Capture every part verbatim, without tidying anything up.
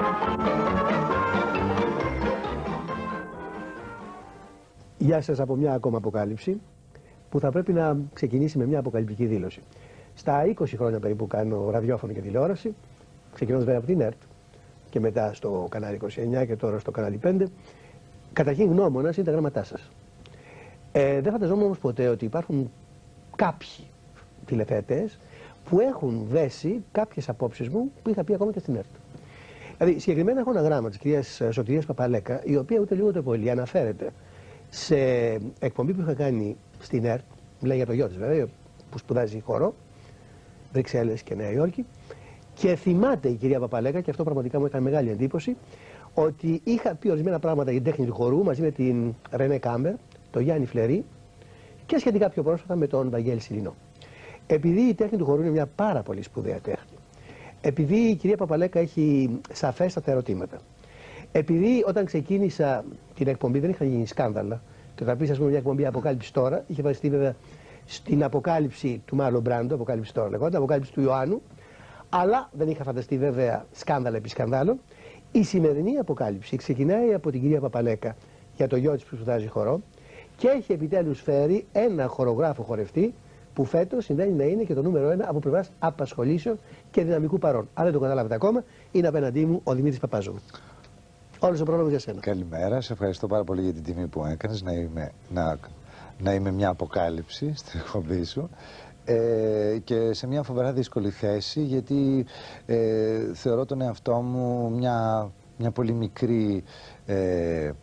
Γεια σας από μια ακόμα αποκάλυψη που θα πρέπει να ξεκινήσει με μια αποκαλυπτική δήλωση. Στα είκοσι χρόνια περίπου κάνω ραδιόφωνο και τηλεόραση, ξεκινώντας βέβαια από την ΕΡΤ και μετά στο κανάλι είκοσι εννιά και τώρα στο κανάλι πέντε. Καταρχήν γνώμονας είναι τα γράμματά σας. Ε, δεν φανταζόμουν όμως ποτέ ότι υπάρχουν κάποιοι τηλεθεατές που έχουν δέσει κάποιες απόψεις μου που είχα πει ακόμα και στην ΕΡΤ. Δηλαδή, συγκεκριμένα έχω ένα γράμμα της κυρίας Σωτηρίας Παπαλέκα, η οποία ούτε λίγο ούτε πολύ αναφέρεται σε εκπομπή που είχα κάνει στην ΕΡΤ, μιλάει για το γιο της βέβαια, που σπουδάζει χορό, Βρυξέλλες και Νέα Υόρκη, και θυμάται η κυρία Παπαλέκα, και αυτό πραγματικά μου έκανε μεγάλη εντύπωση, ότι είχα πει ορισμένα πράγματα για την τέχνη του χορού μαζί με την Ρενέ Κάμπερ, τον Γιάννη Φλερή και σχετικά πιο πρόσφατα με τον Βαγγέλη Σιλινό. Επειδή η τέχνη του χορού είναι μια πάρα πολύ σπουδαία τέχνη, επειδή η κυρία Παπαλέκα έχει σαφέστατα ερωτήματα, επειδή όταν ξεκίνησα την εκπομπή δεν είχαν γίνει σκάνδαλα, και όταν πει, α πούμε, μια εκπομπή Αποκάλυψη τώρα, είχε βασιστεί βέβαια στην αποκάλυψη του Μάρλον Μπράντο, Αποκάλυψη τώρα λεγόταν, Αποκάλυψη του Ιωάννου, αλλά δεν είχα φανταστεί βέβαια σκάνδαλα επί σκανδάλων. Η σημερινή αποκάλυψη ξεκινάει από την κυρία Παπαλέκα για το γιο της που σπουδάζει χορό και έχει επιτέλους φέρει ένα χορογράφο χορευτή που φέτος συμβαίνει να είναι και το νούμερο ένα από πλευράς απασχολήσεων και δυναμικού παρών. Αν δεν το καταλάβετε ακόμα, είναι απέναντί μου ο Δημήτρης Παπαζού. Όλος ο πρόλογος για σένα. Καλημέρα, σε ευχαριστώ πάρα πολύ για την τιμή που έκανες να είμαι, να, να είμαι μια αποκάλυψη στην εκπομπή σου. Ε, και σε μια φοβερά δύσκολη θέση, γιατί ε, θεωρώ τον εαυτό μου μια, μια πολύ μικρή ε, ε,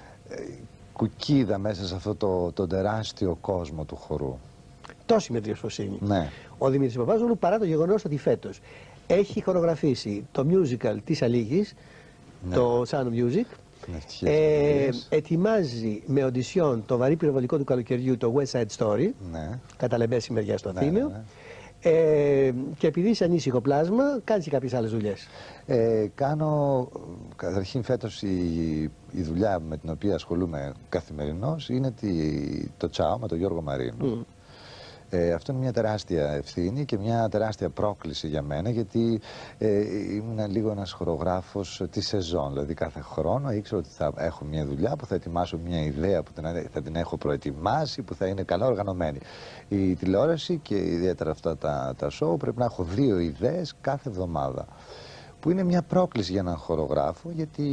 κουκκίδα μέσα σε αυτό το, το τεράστιο κόσμο του χορού. Τόση μετριοσφοσύνη. Ναι. Ο Δημήτρης Παπάζογλου, παρά το γεγονός ότι φέτος έχει χορογραφήσει το musical της Αλήγης, ναι, το Sound of Music, Ε, ετοιμάζει με οντισιόν το βαρύ πυροβολικό του καλοκαιριού, το West Side Story, ναι, κατά λεμπέση μεριά στο Αθήνιο, ναι, ναι, ναι. Ε, και επειδή είσαι ανήσυχο πλάσμα, κάνεις και κάποιες άλλες δουλειές. Ε, κάνω, καταρχήν φέτος η, η δουλειά με την οποία ασχολούμαι καθημερινώς είναι τη, το Τσάο με τον Γιώργο Μαρίνου. Mm. Ε, αυτό είναι μια τεράστια ευθύνη και μια τεράστια πρόκληση για μένα, γιατί ε, ήμουν λίγο ένας χορογράφος τη σεζόν. Δηλαδή κάθε χρόνο ήξερα ότι θα έχω μια δουλειά που θα ετοιμάσω μια ιδέα που θα την έχω προετοιμάσει, που θα είναι καλά οργανωμένη. Η τηλεόραση και ιδιαίτερα αυτά τα, τα show πρέπει να έχω δύο ιδέες κάθε εβδομάδα. Που είναι μια πρόκληση για έναν χορογράφο, γιατί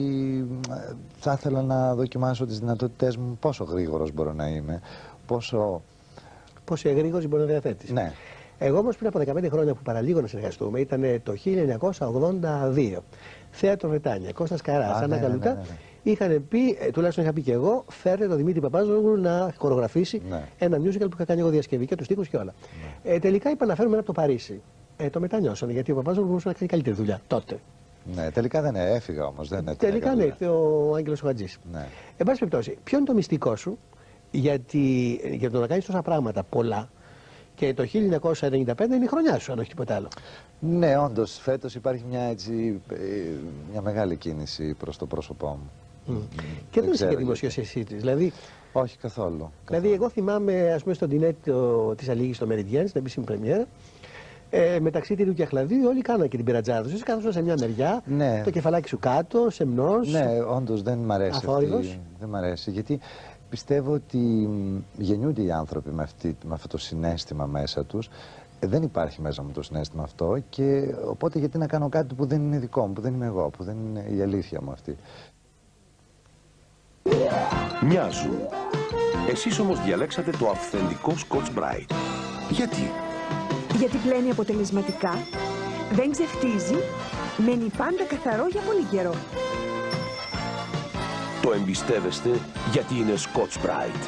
θα ήθελα να δοκιμάσω τις δυνατότητές μου, πόσο γρήγορος μπορώ να είμαι, πόσο... Πόσο εγρήγορη μπορεί να διαθέτει. Ναι. Εγώ όμως πριν από δεκαπέντε χρόνια που παραλίγο να συνεργαστούμε, ήταν το χίλια εννιακόσια ογδόντα δύο. Θέατρο Βρετάνια, Κώστας Καράς, Άννα Καλουτά, ναι, ναι, ναι. είχαν πει, τουλάχιστον είχα πει και εγώ, φέρτε τον Δημήτρη Παπάζογλου να χορογραφήσει, ναι, ένα musical που είχα κάνει εγώ διασκευή και τους στίχους και όλα. Ναι. Ε, τελικά είπα να φέρουμε ένα από το Παρίσι. Ε, το μετανιώσανε, γιατί ο Παπάζογλου μπορούσε να κάνει καλύτερη δουλειά τότε. Ναι, τελικά δεν έφυγα όμως. Δεν τελικά ναι, ήρθε ο Άγγελος Χατζής. Ναι. Εν πάση περιπτώσει, ποιο είναι το μυστικό σου? Γιατί για το να κάνεις τόσα πράγματα πολλά, και το χίλια εννιακόσια ενενήντα πέντε είναι η χρονιά σου, αν όχι τίποτα άλλο. Ναι, όντως, φέτος υπάρχει μια, έτσι, μια μεγάλη κίνηση προς το πρόσωπό μου. Mm. Mm. Και δεν είσαι και δημοσιοσύνη της, δηλαδή. Όχι, καθόλου. καθόλου. Δηλαδή, εγώ θυμάμαι, ας πούμε, στον Τινέτ της Αλήγης στο Meridian, στην επίσημη πρεμιέρα, ε, μεταξύ Τυρίου και Αχλαδίου, όλοι κάνανε και την πειρατζάδα τους. Εσύ κάθεσαι σε μια μεριά, ναι, το κεφαλάκι σου κάτω, σεμνός. Ναι, όντως δεν μ' αρέσει. Αυτή, δεν μ' αρέσει, γιατί πιστεύω ότι γεννιούνται οι άνθρωποι με, αυτή, με αυτό το συναίσθημα μέσα τους. Ε, δεν υπάρχει μέσα μου το συναίσθημα αυτό, και οπότε γιατί να κάνω κάτι που δεν είναι δικό μου, που δεν είμαι εγώ, που δεν είναι η αλήθεια μου αυτή. Μοιάζουν. Εσείς όμως διαλέξατε το αυθεντικό Scotch Brite. Γιατί? Γιατί πλένει αποτελεσματικά, δεν ξεχτίζει, μένει πάντα καθαρό για πολύ καιρό. Το εμπιστεύεστε γιατί είναι Scotch Brite.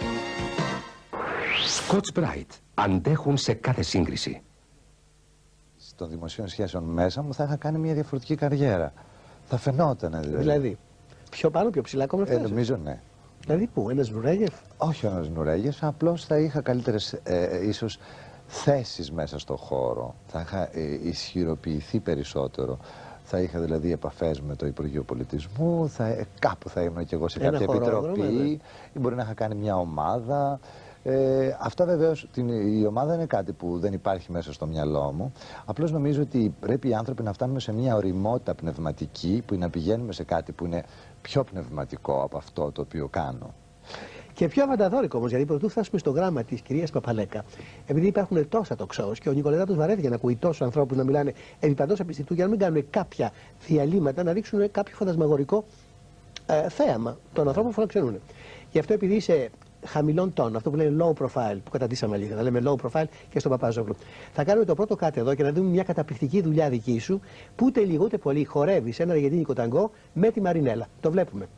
Scotch Brite. Αντέχουν σε κάθε σύγκριση. Στον δημοσίων σχέσεων μέσα μου θα είχα κάνει μια διαφορετική καριέρα. Θα φαινόταν δηλαδή. Δηλαδή, πιο πάνω, πιο ψηλά ακόμα φτάσεις. Ε, νομίζω ναι. Δηλαδή πού, ένας Νουρέγεφ? Όχι ένας Νουρέγεφ, απλώς θα είχα καλύτερες ε, ίσως θέσεις μέσα στο χώρο. Θα είχα ε, ισχυροποιηθεί περισσότερο. Θα είχα δηλαδή επαφές με το Υπουργείο Πολιτισμού, θα, κάπου θα ήμουν κι εγώ σε κάποια επιτροπή, ή μπορεί να είχα κάνει μια ομάδα. Ε, αυτά βεβαίως, η ομάδα είναι κάτι που δεν υπάρχει μέσα στο μυαλό μου. Απλώς νομίζω ότι πρέπει οι άνθρωποι να φτάνουμε σε μια ωριμότητα πνευματική, που να πηγαίνουμε σε κάτι που είναι πιο πνευματικό από αυτό το οποίο κάνω. Και πιο αβανταδόρικο όμως, γιατί πρωτού φτάσουμε στο γράμμα της κυρίας Παπαλέκα, επειδή υπάρχουν τόσα τοξός και ο Νικολετάτος βαρέθηκε να ακούει τόσους ανθρώπους να μιλάνε επί παντός απιστητού, για να μην κάνουν κάποια διαλύματα, να δείξουν κάποιο φαντασμαγορικό ε, θέαμα των ανθρώπων που φιλοξενούν. Γι' αυτό, επειδή είσαι χαμηλών τόνων, αυτό που λένε low profile, που καταντήσαμε αλήθεια, να λέμε low profile και στον Παπάζογλου, θα κάνουμε το πρώτο κάτι εδώ και να δούμε μια καταπληκτική δουλειά δική σου, που ούτε λίγο ούτε πολύ χορεύει σε ένα αργεντίνικο ταγκό με τη Μαρινέλα. Το βλέπουμε.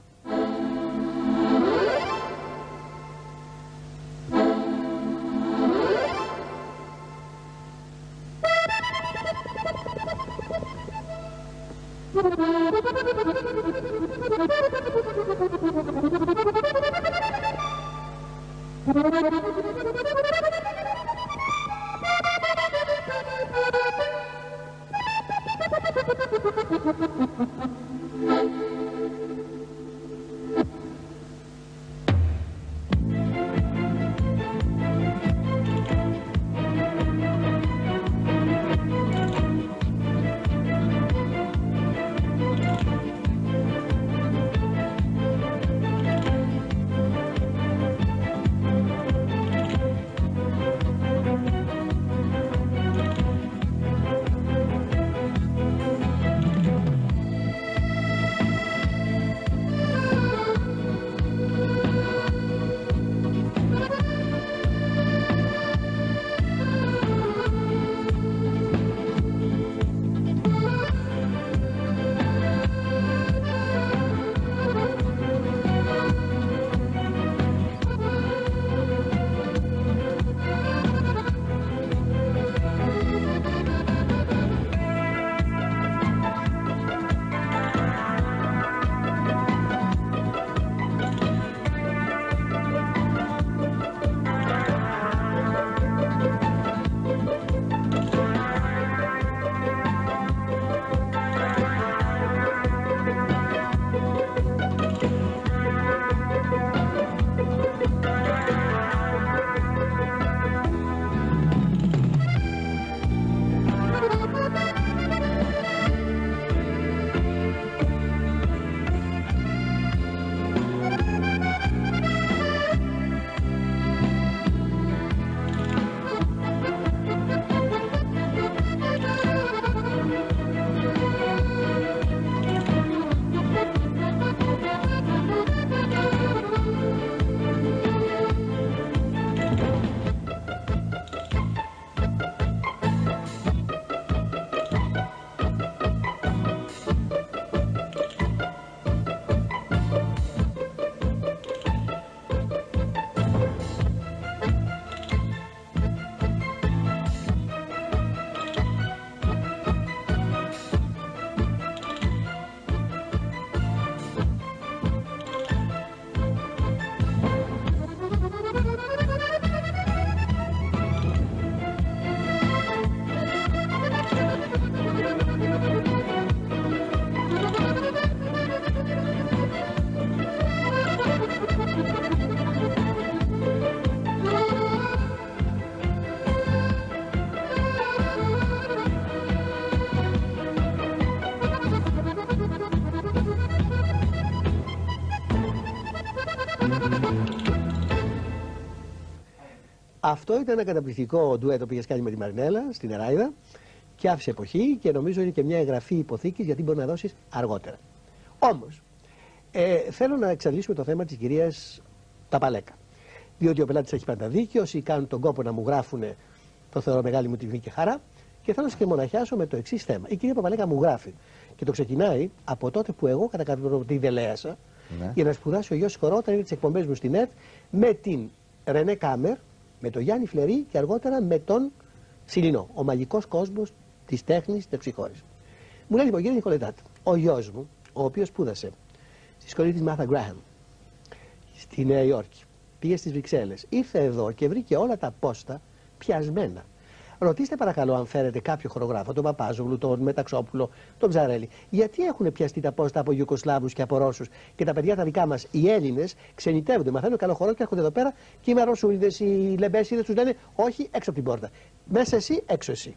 Αυτό ήταν ένα καταπληκτικό ντουέτο που είχε κάνει με τη Μαρινέλα στην Εράιδα και άφησε εποχή και νομίζω είναι και μια εγγραφή υποθήκης γιατί μπορεί να δώσεις αργότερα. Όμως, ε, θέλω να εξαντλήσουμε το θέμα της κυρίας Παπαλέκα. Διότι ο πελάτης έχει πάντα δίκιο, όσοι κάνουν τον κόπο να μου γράφουν, το θεωρώ μεγάλη μου τιμή και χαρά. Και θέλω να σκεμοναχιάσω με το εξής θέμα. Η κυρία Παπαλέκα μου γράφει και το ξεκινάει από τότε που εγώ κατά κάποιο τρόπο τη δελέασα ναι. για να σπουδάσει ο γιος χορό όταν είναι τις εκπομπές μου στην ΕΡΤ με την Ρενέ Κάμερ, με τον Γιάννη Φλερή και αργότερα με τον Σιλινό, ο μαγικός κόσμος της τέχνης της ψυχώρης. Μου λέει λοιπόν, κύριε Νικολετάτη, ο γιος μου, ο οποίος σπούδασε στη σχολή της Μάρθα Γκράχαμ στη Νέα Υόρκη, πήγε στις Βρυξέλλες, ήρθε εδώ και βρήκε όλα τα πόστα πιασμένα Ρωτήστε παρακαλώ αν φέρετε κάποιο χορογράφο, τον Παπάζογλου, τον Μεταξόπουλο, τον Ψαρέλη. Γιατί έχουν πιαστεί τα πόστα από Ιουγκοσλάβους και από Ρώσους και τα παιδιά τα δικά μας, οι Έλληνες, ξενιτεύονται, μαθαίνουν καλό χορό και έρχονται εδώ πέρα και οι Μαροσούλιδες, οι Λεμπέσιδες τους λένε όχι έξω από την πόρτα. Μέσα εσύ, έξω εσύ.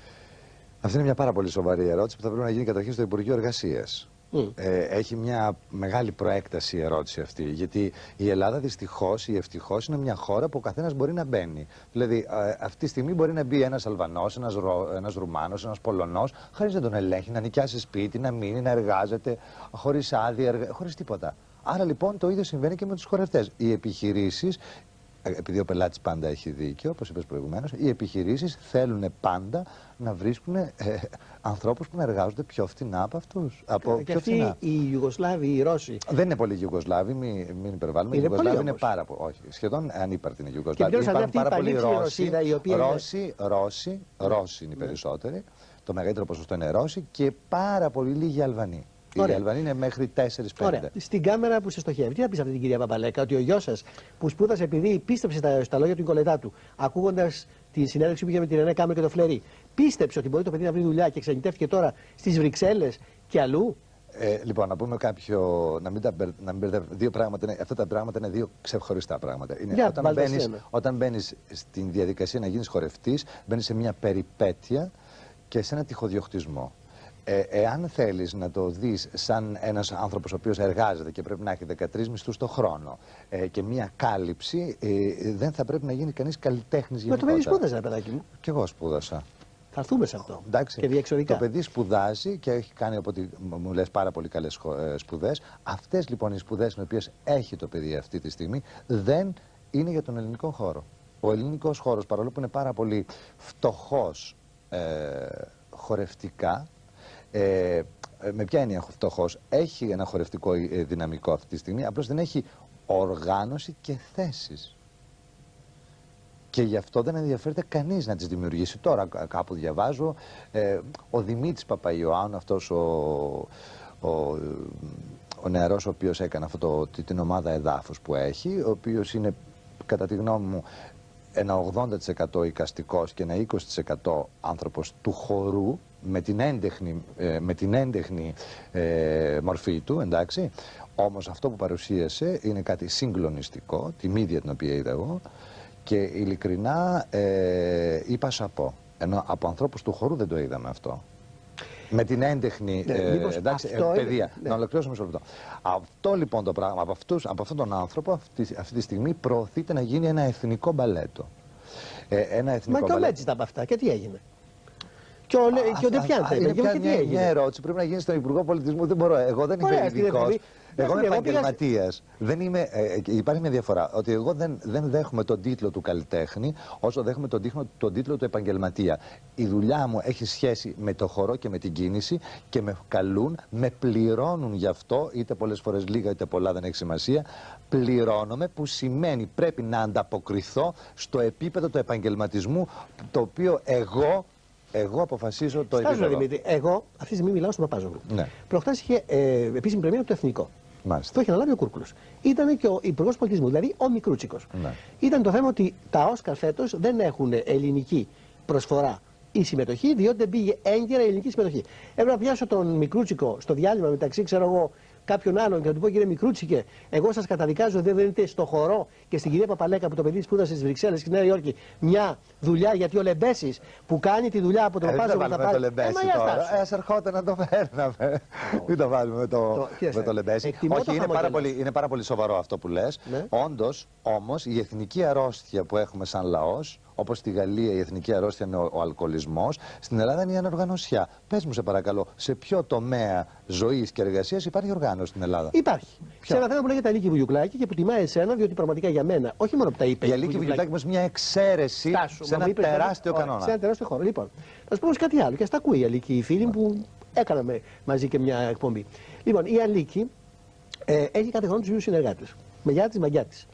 Αυτή είναι μια πάρα πολύ σοβαρή ερώτηση που θα πρέπει να γίνει καταρχήν στο Υπουργείο Εργασίας. Mm. Ε, έχει μια μεγάλη προέκταση η ερώτηση αυτή. Γιατί η Ελλάδα δυστυχώς ή ευτυχώς είναι μια χώρα που ο καθένας μπορεί να μπαίνει. Δηλαδή, ε, αυτή τη στιγμή μπορεί να μπει ένας Αλβανός, ένας, Ρο, ένας Ρουμάνος, ένας Πολωνός, χωρίς να τον ελέγχει, να νοικιάσει σπίτι, να μείνει, να εργάζεται, χωρίς άδεια, εργα... χωρίς τίποτα. Άρα λοιπόν το ίδιο συμβαίνει και με τους χορευτές. Οι επιχειρήσεις. Επειδή ο πελάτης πάντα έχει δίκιο, όπως είπες προηγουμένως, οι επιχειρήσεις θέλουν πάντα να βρίσκουν ε, ανθρώπους που να εργάζονται πιο φτηνά από αυτούς. Από και πιο αυτοί φτηνά. Οι Ιουγκοσλάβοι, οι Ρώσοι. Δεν είναι πολλοί Ιουγκοσλάβοι, μην, μην υπερβάλλουμε. Οι Ιουγκοσλάβοι είναι πάρα πολύ. Όχι, σχεδόν ανύπαρκτοι είναι οι Ιουγκοσλάβοι. Υπάρχουν πάρα πολλοί Ρώσοι. Ρώσοι, Ρώσοι, Ρώσοι είναι οι περισσότεροι. Ναι. Το μεγαλύτερο ποσοστό είναι Ρώσοι και πάρα πολύ λίγοι Αλβανοί. Οι Αλβανοί είναι μέχρι τέσσερα πέντε. Ωραία. Στην κάμερα που σε στοχεύει, τι θα πει αυτή την κυρία Παπαλέκα, ότι ο γιος σας που σπούδασε επειδή πίστεψε στα, στα λόγια του Νικολετά του, ακούγοντας τη συνέντευξη που είχε με την Ρενέ Κάμερ και το Φλερί, πίστεψε ότι μπορεί το παιδί να βρει δουλειά και ξενιτεύτηκε τώρα στις Βρυξέλλες και αλλού. Ε, λοιπόν, να πούμε κάποιο. Να μην τα να μην μπερδεύουμε. Δύο πράγματα είναι, αυτά τα πράγματα είναι δύο ξεχωριστά πράγματα. Είναι, Για, όταν, μπαίνεις, όταν μπαίνεις στην διαδικασία να γίνεις χορευτής, μπαίνεις σε μια περιπέτεια και σε ένα τυχοδιοκτισμό. Ε, εάν θέλεις να το δεις σαν ένας άνθρωπος ο οποίος εργάζεται και πρέπει να έχει δεκατρείς μισθούς το χρόνο ε, και μία κάλυψη, ε, δεν θα πρέπει να γίνει κανείς καλλιτέχνης γενικότερα. Μα το παιδί σπούδασε, παιδάκι μου. Κι εγώ σπούδασα. Θα έρθουμε σε αυτό. Εντάξει, και διεξοδικά. Το παιδί σπουδάζει και έχει κάνει, από ό,τι μου λες, πάρα πολύ καλές σπουδές. Αυτές λοιπόν οι σπουδές με οποίες έχει το παιδί αυτή τη στιγμή δεν είναι για τον ελληνικό χώρο. Ο ελληνικός χώρος, παρόλο που είναι πάρα πολύ φτωχός ε, χορευτικά, Ε, με ποια έννοια φτωχός, έχει ένα χορευτικό δυναμικό αυτή τη στιγμή, απλώς δεν έχει οργάνωση και θέσεις. Και γι' αυτό δεν ενδιαφέρεται κανείς να τις δημιουργήσει. Τώρα κάπου διαβάζω, ε, ο Δημήτρης Παπαϊωάννου, αυτός ο, ο, ο νεαρός ο οποίος έκανε αυτό το, την ομάδα εδάφους που έχει, ο οποίος είναι κατά τη γνώμη μου ένα ογδόντα τοις εκατό εικαστικός και ένα είκοσι τοις εκατό άνθρωπος του χορού, με την έντεχνη, ε, με την έντεχνη ε, μορφή του, εντάξει. Όμως αυτό που παρουσίασε είναι κάτι συγκλονιστικό, τη μύδια την οποία είδα εγώ, και ειλικρινά ε, είπα σαπώ. Ενώ από ανθρώπους του χορού δεν το είδαμε αυτό. Με την έντεχνη ναι, ε, εντάξει, ε, παιδεία. Ναι. Να ολοκληρώσω μισό λεπτό. Αυτό λοιπόν το πράγμα, από, αυτούς, από αυτόν τον άνθρωπο αυτή, αυτή τη στιγμή προωθείται να γίνει ένα εθνικό μπαλέτο. Ε, ένα εθνικό Μα και ο Μέτζης τα από αυτά. Και τι έγινε. Και ο, Α, και ο Ντεπιάν θα είπε. Μια, μια, μια ερώτηση πρέπει να γίνει στον Υπουργό Πολιτισμού. Δεν μπορώ. Εγώ δεν είμαι ειδικός. Εγώ είμαι επαγγελματίας. Ε, υπάρχει μια διαφορά. Ότι εγώ δεν, δεν δέχομαι τον τίτλο του καλλιτέχνη όσο δέχομαι τον τίτλο, τον τίτλο του επαγγελματία. Η δουλειά μου έχει σχέση με το χορό και με την κίνηση και με καλούν, με πληρώνουν γι' αυτό, είτε πολλές φορές λίγα είτε πολλά, δεν έχει σημασία. Πληρώνομαι, που σημαίνει πρέπει να ανταποκριθώ στο επίπεδο του επαγγελματισμού, το οποίο εγώ. Εγώ αποφασίζω το επίπεδο. Δημήτρη, εγώ αυτή τη στιγμή μιλάω στον Παπάζογλου. Ναι. Προχθές είχε ε, επίσημη πρεμιέρα από το Εθνικό. Μάλιστα. Το είχε αναλάβει ο Κούρκουλος. Ήταν και ο Υπουργός Πολιτισμού, δηλαδή ο Μικρούτσικος. Ναι. Ήταν το θέμα ότι τα Όσκαρ φέτος δεν έχουν ελληνική προσφορά ή συμμετοχή, διότι δεν πήγε έγκαιρα ελληνική συμμετοχή. Έπρεπε να πιάσω τον Μικρούτσικο στο διάλειμμα μεταξύ, ξέρω εγώ, κάποιον άλλον και να του πω: κύριε Μικρούτσικε, εγώ σας καταδικάζω ότι δεν δίνετε στο χορό και στην κυρία Παπαλέκα που το παιδί σπούδασε στις Βρυξέλλες και στη Νέα Υόρκη μια δουλειά, γιατί ο Λεμπέσης που κάνει τη δουλειά από τον ε, Παπάζο που θα πάρει. Το Λεμπέση ε, τώρα. Ε, ας ερχόταν να το φέρναμε. Μην το βάλουμε με το, με το Λεμπέση. Όχι, το είναι, πάρα πολύ, είναι πάρα πολύ σοβαρό αυτό που λες. Ναι. Όντως, όμως, η εθνική αρρώστια που έχουμε σαν λαός, όπως στη Γαλλία η εθνική αρρώστια είναι ο, ο αλκοολισμός, στην Ελλάδα είναι η ανοργανωσιά. Πες μου, σε παρακαλώ, σε ποιο τομέα ζωής και εργασίας υπάρχει οργάνωση στην Ελλάδα? Υπάρχει. Ποιο? Σε ένα θέμα που λέγεται Αλίκη Βουγιουκλάκη και που τιμάει εσένα, διότι πραγματικά για μένα, όχι μόνο που τα είπε. Η Αλίκη Βουγιουκλάκη είναι μια εξαίρεση. Στάσου, σε ένα είπες, τεράστιο κανόνα. Σε ένα τεράστιο χώρο. Λοιπόν, θα σου πω κάτι άλλο και στα ακούει η Αλίκη, οι φίλοι που έκαναμε μαζί και μια εκπομπή. Λοιπόν, η Αλίκη ε, έχει κάθε χρόνο τους ίδιους συνεργάτες. Μεγιάτης, Μαγκιάτης.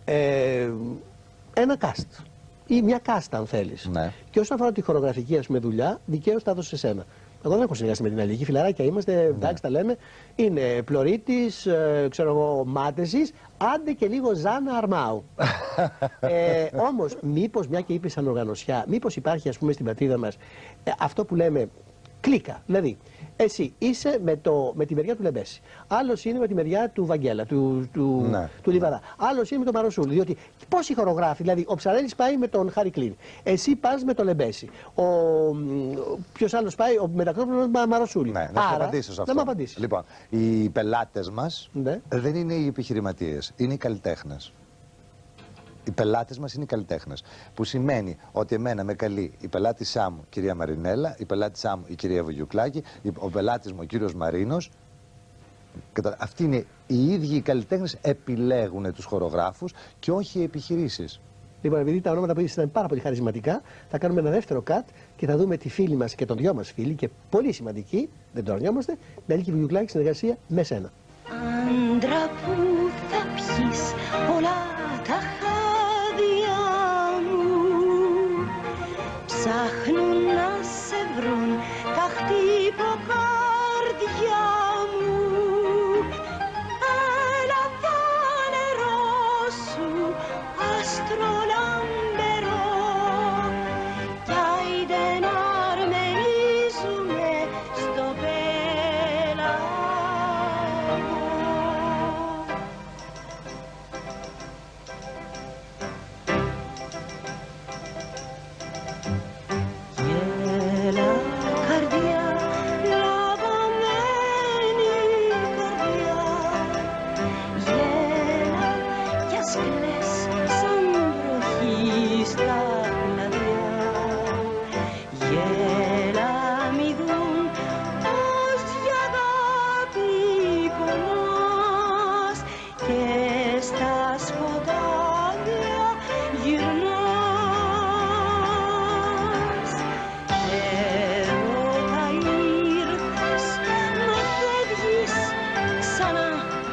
Ε, ένα cast. Ή μια κάστα, αν θέλεις. Ναι. Και όσον αφορά τη χορογραφική, ας πούμε, δουλειά, δικαίως τα έδωσε σε σένα. Εγώ δεν έχω συνεργαστεί με την Αλίκη. Φιλαράκια είμαστε, εντάξει, τα λέμε. Είναι Πλωρίτης, ε, ξέρω εγώ, Μάτεσης, άντε και λίγο Ζάνα Αρμάου. ε, όμως, μήπως, μια και είπε σαν οργανωσιά, μήπως υπάρχει, ας πούμε, στην πατρίδα μας ε, αυτό που λέμε κλίκα. Δηλαδή, εσύ είσαι με, το, με τη μεριά του Λεμπέση. Άλλος είναι με τη μεριά του Βαγγέλα, του, του, ναι. του Λιβαδά. Άλλος είναι με τον Μαροσούλη. Διότι πόσοι χορογράφοι, δηλαδή ο Ψαρέλης πάει με τον Χάρη Κλίν. Εσύ πας με τον Λεμπέση. Ο, ποιος άλλος πάει, ο Μετακρόπουλος με τον Μαροσούλη. Ναι, να σου απαντήσω σε αυτό. Να μου απαντήσεις. Λοιπόν, οι πελάτες μας ναι. δεν είναι οι επιχειρηματίες, είναι οι καλλιτέχνες. Οι πελάτες μας είναι οι καλλιτέχνες. Που σημαίνει ότι εμένα με καλεί η πελάτησά μου, κυρία Μαρινέλα, η πελάτησά μου, η κυρία Βουγιουκλάκη, ο πελάτης μου, ο κύριος Μαρίνος. Αυτοί είναι οι ίδιοι οι καλλιτέχνες, επιλέγουν τους χορογράφους και όχι οι επιχειρήσεις. Λοιπόν, επειδή τα ονόματα που είπες ήταν πάρα πολύ χαρισματικά, θα κάνουμε ένα δεύτερο cut και θα δούμε τη φίλη μας και τον δυο μας φίλοι και πολύ σημαντική, δεν το αρνιόμαστε, με Αλίκη Βουγιουκλάκη συνεργασία με σένα. Άντρα που θα πιείς όλα τα χάδια μου, ψάχνουν να σε βρουν τα χτυποκάρδια μου. Έλα φανερό σου άστρο λαμπερό, κι άιντε να αρμενίζουμε στο πέλαγο. Γέλα καρδιά, λαβωμένη καρδιά, γέλα κι ας κλαις σαν βροχή στα κλαδιά. Γέλα μη δουν πως για αγάπη πονάς και στα σκοτάδια γυρνάς. Έρωτα ήρθες, μα φεύγεις ξανά,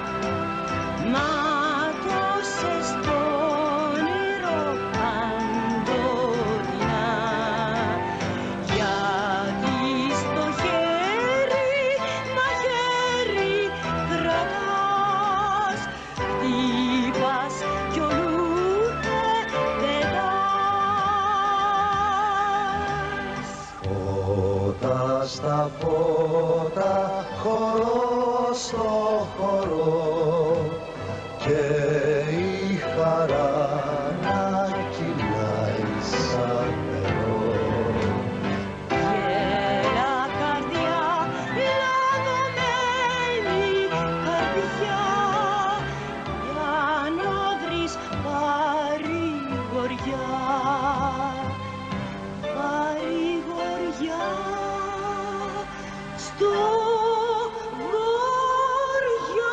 μάτωσες το όνειρο παντοτινά. Γιατί στο χέρι μαχαίρι κρατάς, χτύπας κι ολούθε πετάς. Φώτα στα φώτα, χορό στο χορό, και η χαρά να κυλάει σαν νερό. Γέλα καρδιά, λαβωμένη καρδιά, για να βρεις παρηγοριά, παρηγοριά στο βοριά.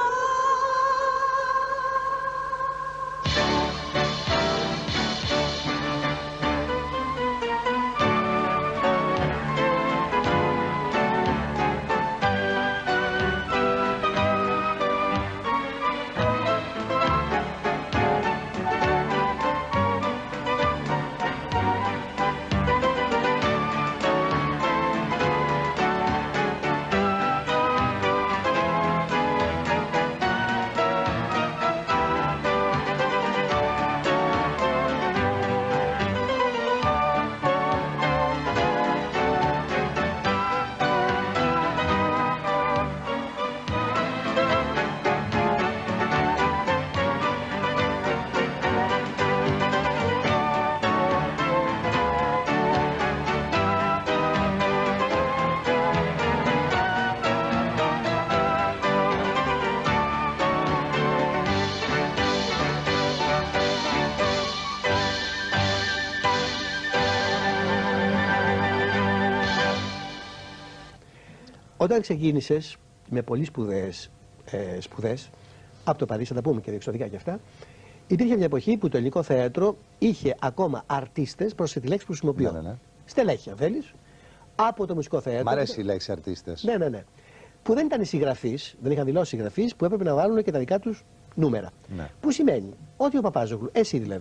Όταν ξεκίνησες με πολύ σπουδαίες ε, σπουδές, από το Παρίσι, θα τα πούμε και διεξοδικά και αυτά, υπήρχε μια εποχή που το ελληνικό θέατρο είχε ακόμα αρτίστες, προς τη λέξη που χρησιμοποιώ. Ναι, ναι, ναι. Στελέχη, αν θέλεις, από το μουσικό θέατρο. Μ' αρέσει η λέξη αρτίστες. Ναι, ναι, ναι. Που δεν ήταν συγγραφείς, δεν είχαν δηλώσει συγγραφείς, που έπρεπε να βάλουν και τα δικά τους νούμερα. Ναι. Που σημαίνει ότι ο Παπάζογλου, εσύ δηλαδή,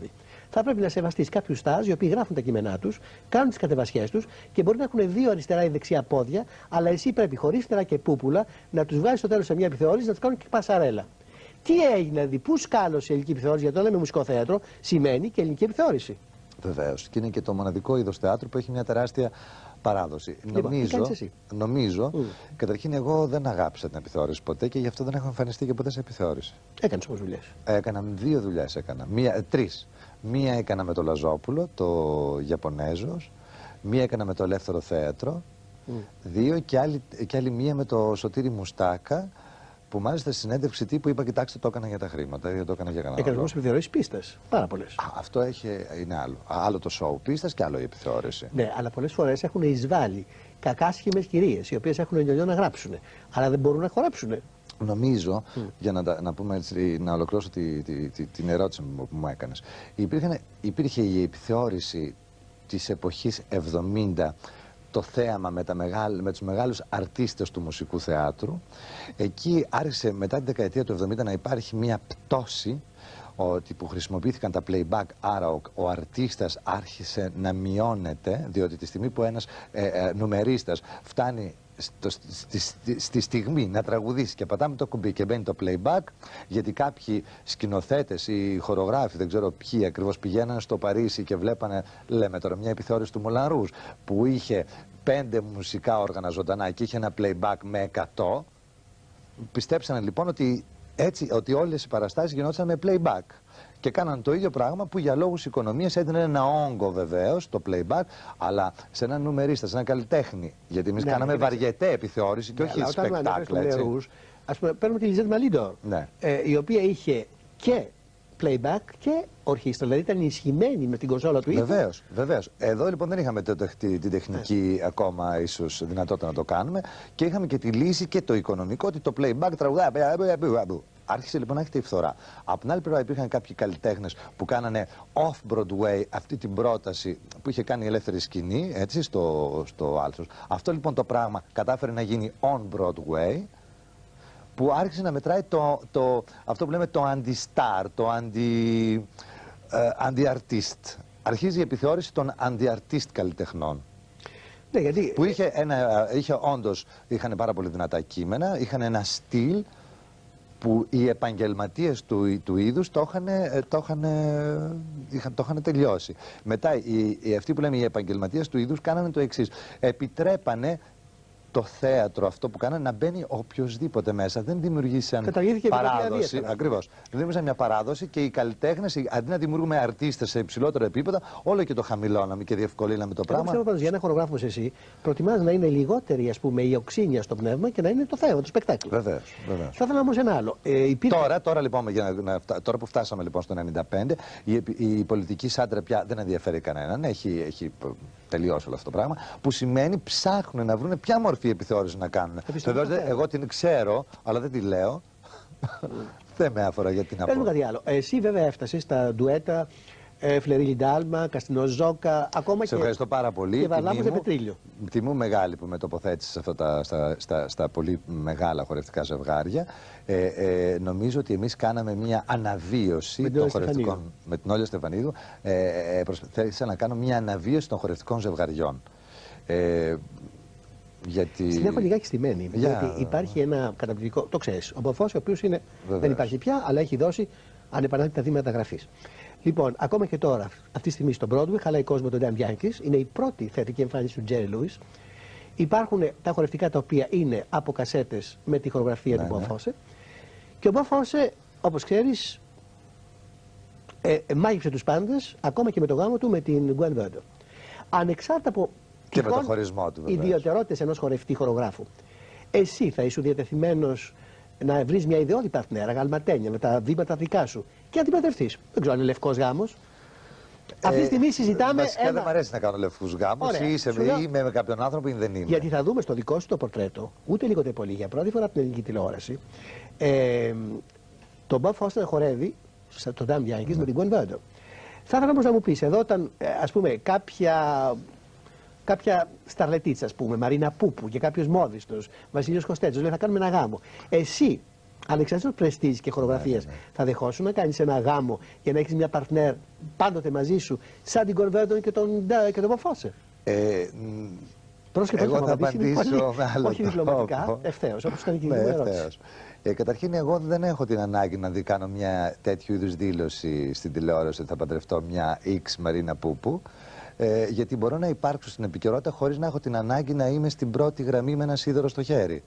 θα πρέπει να σεβαστεί κάποιου στάζ οι οποίοι γράφουν τα κείμενά του, κάνουν τι κατεβασιές του και μπορεί να έχουν δύο αριστερά ή δεξιά πόδια, αλλά εσύ πρέπει χωρίς φτερά και πούπουλα να του βγάλει στο τέλο σε μια επιθεώρηση να του κάνουν και πασαρέλα. Τι έγινε, δηλαδή, πού σκάλωσε η ελληνική επιθεώρηση, γιατί το λέμε μουσικό θέατρο, σημαίνει και ελληνική επιθεώρηση. Βεβαίως. Και είναι και το μοναδικό είδος θεάτρου που έχει μια τεράστια παράδοση. Λοιπόν, νομίζω, εσύ? νομίζω Mm. καταρχήν εγώ δεν αγάπησα την επιθεώρηση ποτέ και γι' αυτό δεν έχω εμφανιστεί και ποτέ σε επιθεώρηση. Έκανε όμως δουλειές. Έκανα δύο δουλειές, έκανα. Μία, τρεις. Μία έκανα με το Λαζόπουλο, το Ιαπωνέζος. Μία έκανα με το Ελεύθερο Θέατρο. Mm. Δύο και άλλη, και άλλη μία με το Σωτήρη Μουστάκα. Που μάλιστα στη συνέντευξη τύπου είπα: κοιτάξτε, το έκανα για τα χρήματα, δεν το έκανα για κανένα. Έκανε όμως επιθεωρήσεις πίστας. Πάρα πολλές. Αυτό έχει, είναι άλλο. Άλλο το show πίστας και άλλο η επιθεώρηση. Ναι, αλλά πολλές φορές έχουν εισβάλει κακάσχημες κυρίες, οι οποίες έχουν νιολιό να γράψουν, αλλά δεν μπορούν να χορέψουν. Νομίζω, Mm. για να, να, πούμε έτσι, να ολοκληρώσω τη, τη, τη, την ερώτηση που μου έκανες, υπήρχε, υπήρχε η επιθεώρηση της εποχής εβδομήντα, το θέαμα με, τα μεγάλ, με τους μεγάλους αρτίστες του μουσικού θεάτρου. Εκεί άρχισε μετά τη δεκαετία του εβδομήντα να υπάρχει μια πτώση ότι που χρησιμοποιήθηκαν τα playback, άρα ο, ο αρτίστας άρχισε να μειώνεται, διότι τη στιγμή που ένας ε, ε, νουμερίστας φτάνει στο, στη, στη, στη στιγμή να τραγουδήσει και πατάμε το κουμπί και μπαίνει το playback, γιατί κάποιοι σκηνοθέτες ή χορογράφοι, δεν ξέρω ποιοι ακριβώς, πηγαίναν στο Παρίσι και βλέπανε, λέμε τώρα, μια επιθεώρηση του Moulin Rouge που είχε πέντε μουσικά όργανα ζωντανά και είχε ένα playback με εκατό. Πιστέψανε λοιπόν ότι, έτσι, ότι όλες οι παραστάσεις γινόταν με playback. Και κάναν το ίδιο πράγμα που για λόγους οικονομίας έδινε ένα όγκο βεβαίως το playback, αλλά σε έναν νουμερίστα, σε έναν καλλιτέχνη. Γιατί εμείς ναι, κάναμε ναι, βαριετέ επιθεώρηση και ναι, όχι σπεκτάκλα. Ας πούμε, παίρνουμε τη Λιζέτ Μαλίντορ, ναι. ε, η οποία είχε και playback και ορχήστρα, δηλαδή ήταν ενισχυμένη με την κονσόλα του ήχου. Βεβαίως, βεβαίως. Εδώ λοιπόν δεν είχαμε το, την τεχνική ναι. ακόμα ίσως δυνατότητα να το κάνουμε και είχαμε και τη λύση και το οικονομικό, ότι το playback τραγουδάει. Άρχισε λοιπόν να έχετε η φθορά. Από την άλλη πλευρά υπήρχαν κάποιοι καλλιτέχνες που κάνανε off-Broadway αυτή την πρόταση που είχε κάνει η Ελεύθερη Σκηνή, έτσι, στο, στο Άλσος. Αυτό λοιπόν το πράγμα κατάφερε να γίνει on-Broadway, που άρχισε να μετράει το, το, αυτό που λέμε το anti-star, το αντι, ε, anti-artist. Αρχίζει η επιθεώρηση των anti-artist καλλιτεχνών. Ναι, γιατί... Που είχε, ένα, είχε όντως, είχαν πάρα πολύ δυνατά κείμενα, είχαν ένα στυλ που οι επαγγελματίες του, του είδους το είχαν, το, είχαν, είχαν, το είχαν τελειώσει. Μετά οι, οι, αυτοί που λέμε οι επαγγελματίες του είδους κάνανε το εξής. Επιτρέπανε το θέατρο αυτό που κάνανε να μπαίνει οποιοδήποτε μέσα. Δεν δημιουργήσαν παράδοση. Ακριβώς. Δεν δημιουργήσαν μια παράδοση και οι καλλιτέχνες, αντί να δημιουργούμε αρτίστες σε υψηλότερο επίπεδο, όλο και το χαμηλώναμε και διευκολύναμε το πράγμα. Εγώ πιστεύω πάντως για ένα χορογράφο όπως εσύ, προτιμάς να είναι λιγότερη, ας πούμε, η οξύνια στο πνεύμα και να είναι το θέμα, το σπεκτάκλο. Βεβαίως. Βεβαίως. Θα ήθελα όμως ένα άλλο. Ε, υπήρχε... τώρα, τώρα, λοιπόν, για να, να, τώρα που φτάσαμε λοιπόν στο ενενήντα πέντε, η, η πολιτική σάντρα πια δεν ενδιαφέρει κανέναν. Έχει, έχει τελειώσει όλο αυτό το πράγμα. Που σημαίνει ψάχνουν να βρουν ποια μορφή επιθεώρηση να κάνουν. Βεβαίως, εγώ την ξέρω, αλλά δεν τη λέω. Δεν με αφορά γιατί να πω. Πες μου κάτι άλλο. Εσύ βέβαια έφτασες στα ντουέτα ε, Φλερίλι Ντάλμα, Καστινό Ζόκα, ακόμα σε και. Σε ευχαριστώ πάρα πολύ. Και Βαρλάμου σε Πετρίλιο. Τιμή μεγάλη που με τοποθέτησε αυτά τα, στα, στα, στα πολύ μεγάλα χορευτικά ζευγάρια. Ε, ε, νομίζω ότι εμείς κάναμε μια αναβίωση με των χορευτικών. Με την Όλια Στεφανίδου. Ε, ε, προσπαθήσα να κάνω μια αναβίωση των χορευτικών ζευγαριών. Ε, Γιατί... Στην έχω λιγάκι στημένη. Yeah. Γιατί υπάρχει ένα καταπληκτικό. Το ξέρεις. Ο Μποφός, ο οποίος είναι... δεν υπάρχει πια, αλλά έχει δώσει ανεπανάληπτα βήματα γραφής. Λοιπόν, ακόμα και τώρα, αυτή τη στιγμή στο Broadway, χαλάει κόσμο τον Dan Bianchis. Είναι η πρώτη θεατρική εμφάνιση του Jerry Lewis. Υπάρχουν τα χορευτικά τα οποία είναι από κασέτες με τη χορογραφία ναι, του Μποφόσε. Ναι. Και ο Μποφόσε, όπως ξέρεις, ε, ε, μάγειψε τους πάντες, ακόμα και με το γάμο του με την Gwen Verdon. Ανεξάρτητα από. Και με το χωρισμό του, βέβαια. Ιδιαιτερότητες ενός χορευτή χορογράφου. Εσύ θα ήσουν διατεθειμένος να βρεις μια ιδεώδη παρτνέρα, γαλματένια, με τα βήματα δικά σου και να την παντρευτείς. Δεν ξέρω αν είναι λευκός γάμος. Ε, Αυτή τη στιγμή συζητάμε. Βασικά ένα... δεν μου αρέσει να κάνω λευκούς γάμους. Ή είσαι λέω... είμαι με κάποιον άνθρωπο ή δεν είμαι. Γιατί θα δούμε στο δικό σου το πορτρέτο, ούτε λίγο ούτε πολύ, για πρώτη φορά από την ελληνική τηλεόραση, ε, τον Bob Foster χορεύει στον Dan Bianchis με την Gwen Verdon. Θα ήθελα όμως να μου πεις, εδώ όταν ας πούμε κάποια. Κάποια σταρλετίτσα, ας πούμε, Μαρίνα Πούπου και κάποιος μόδιστος, Βασίλειος Κωστέτσος, λέει θα κάνουμε ένα γάμο. Εσύ, ανεξάρτητος πρεστίζ και χορογραφίας, ναι, ναι, ναι, θα δεχόσουν να κάνεις ένα γάμο για να έχεις μια παρτνέρ πάντοτε μαζί σου, σαν την Κορβέρντον και τον, και τον Bob Fosse? Ε, Πρόσεχε, εγώ θα απαντήσω με άλλο όχι διπλωματικά, ευθέως, όπως ήταν και η ναι, ερώτηση. Ε, καταρχήν, εγώ δεν έχω την ανάγκη να δει, κάνω μια τέτοιου είδους δήλωση στην τηλεόραση ότι θα παντρευτώ μια X Μαρίνα Πούπου. Ε, γιατί μπορώ να υπάρξω στην επικαιρότητα χωρίς να έχω την ανάγκη να είμαι στην πρώτη γραμμή με ένα σίδερο στο χέρι.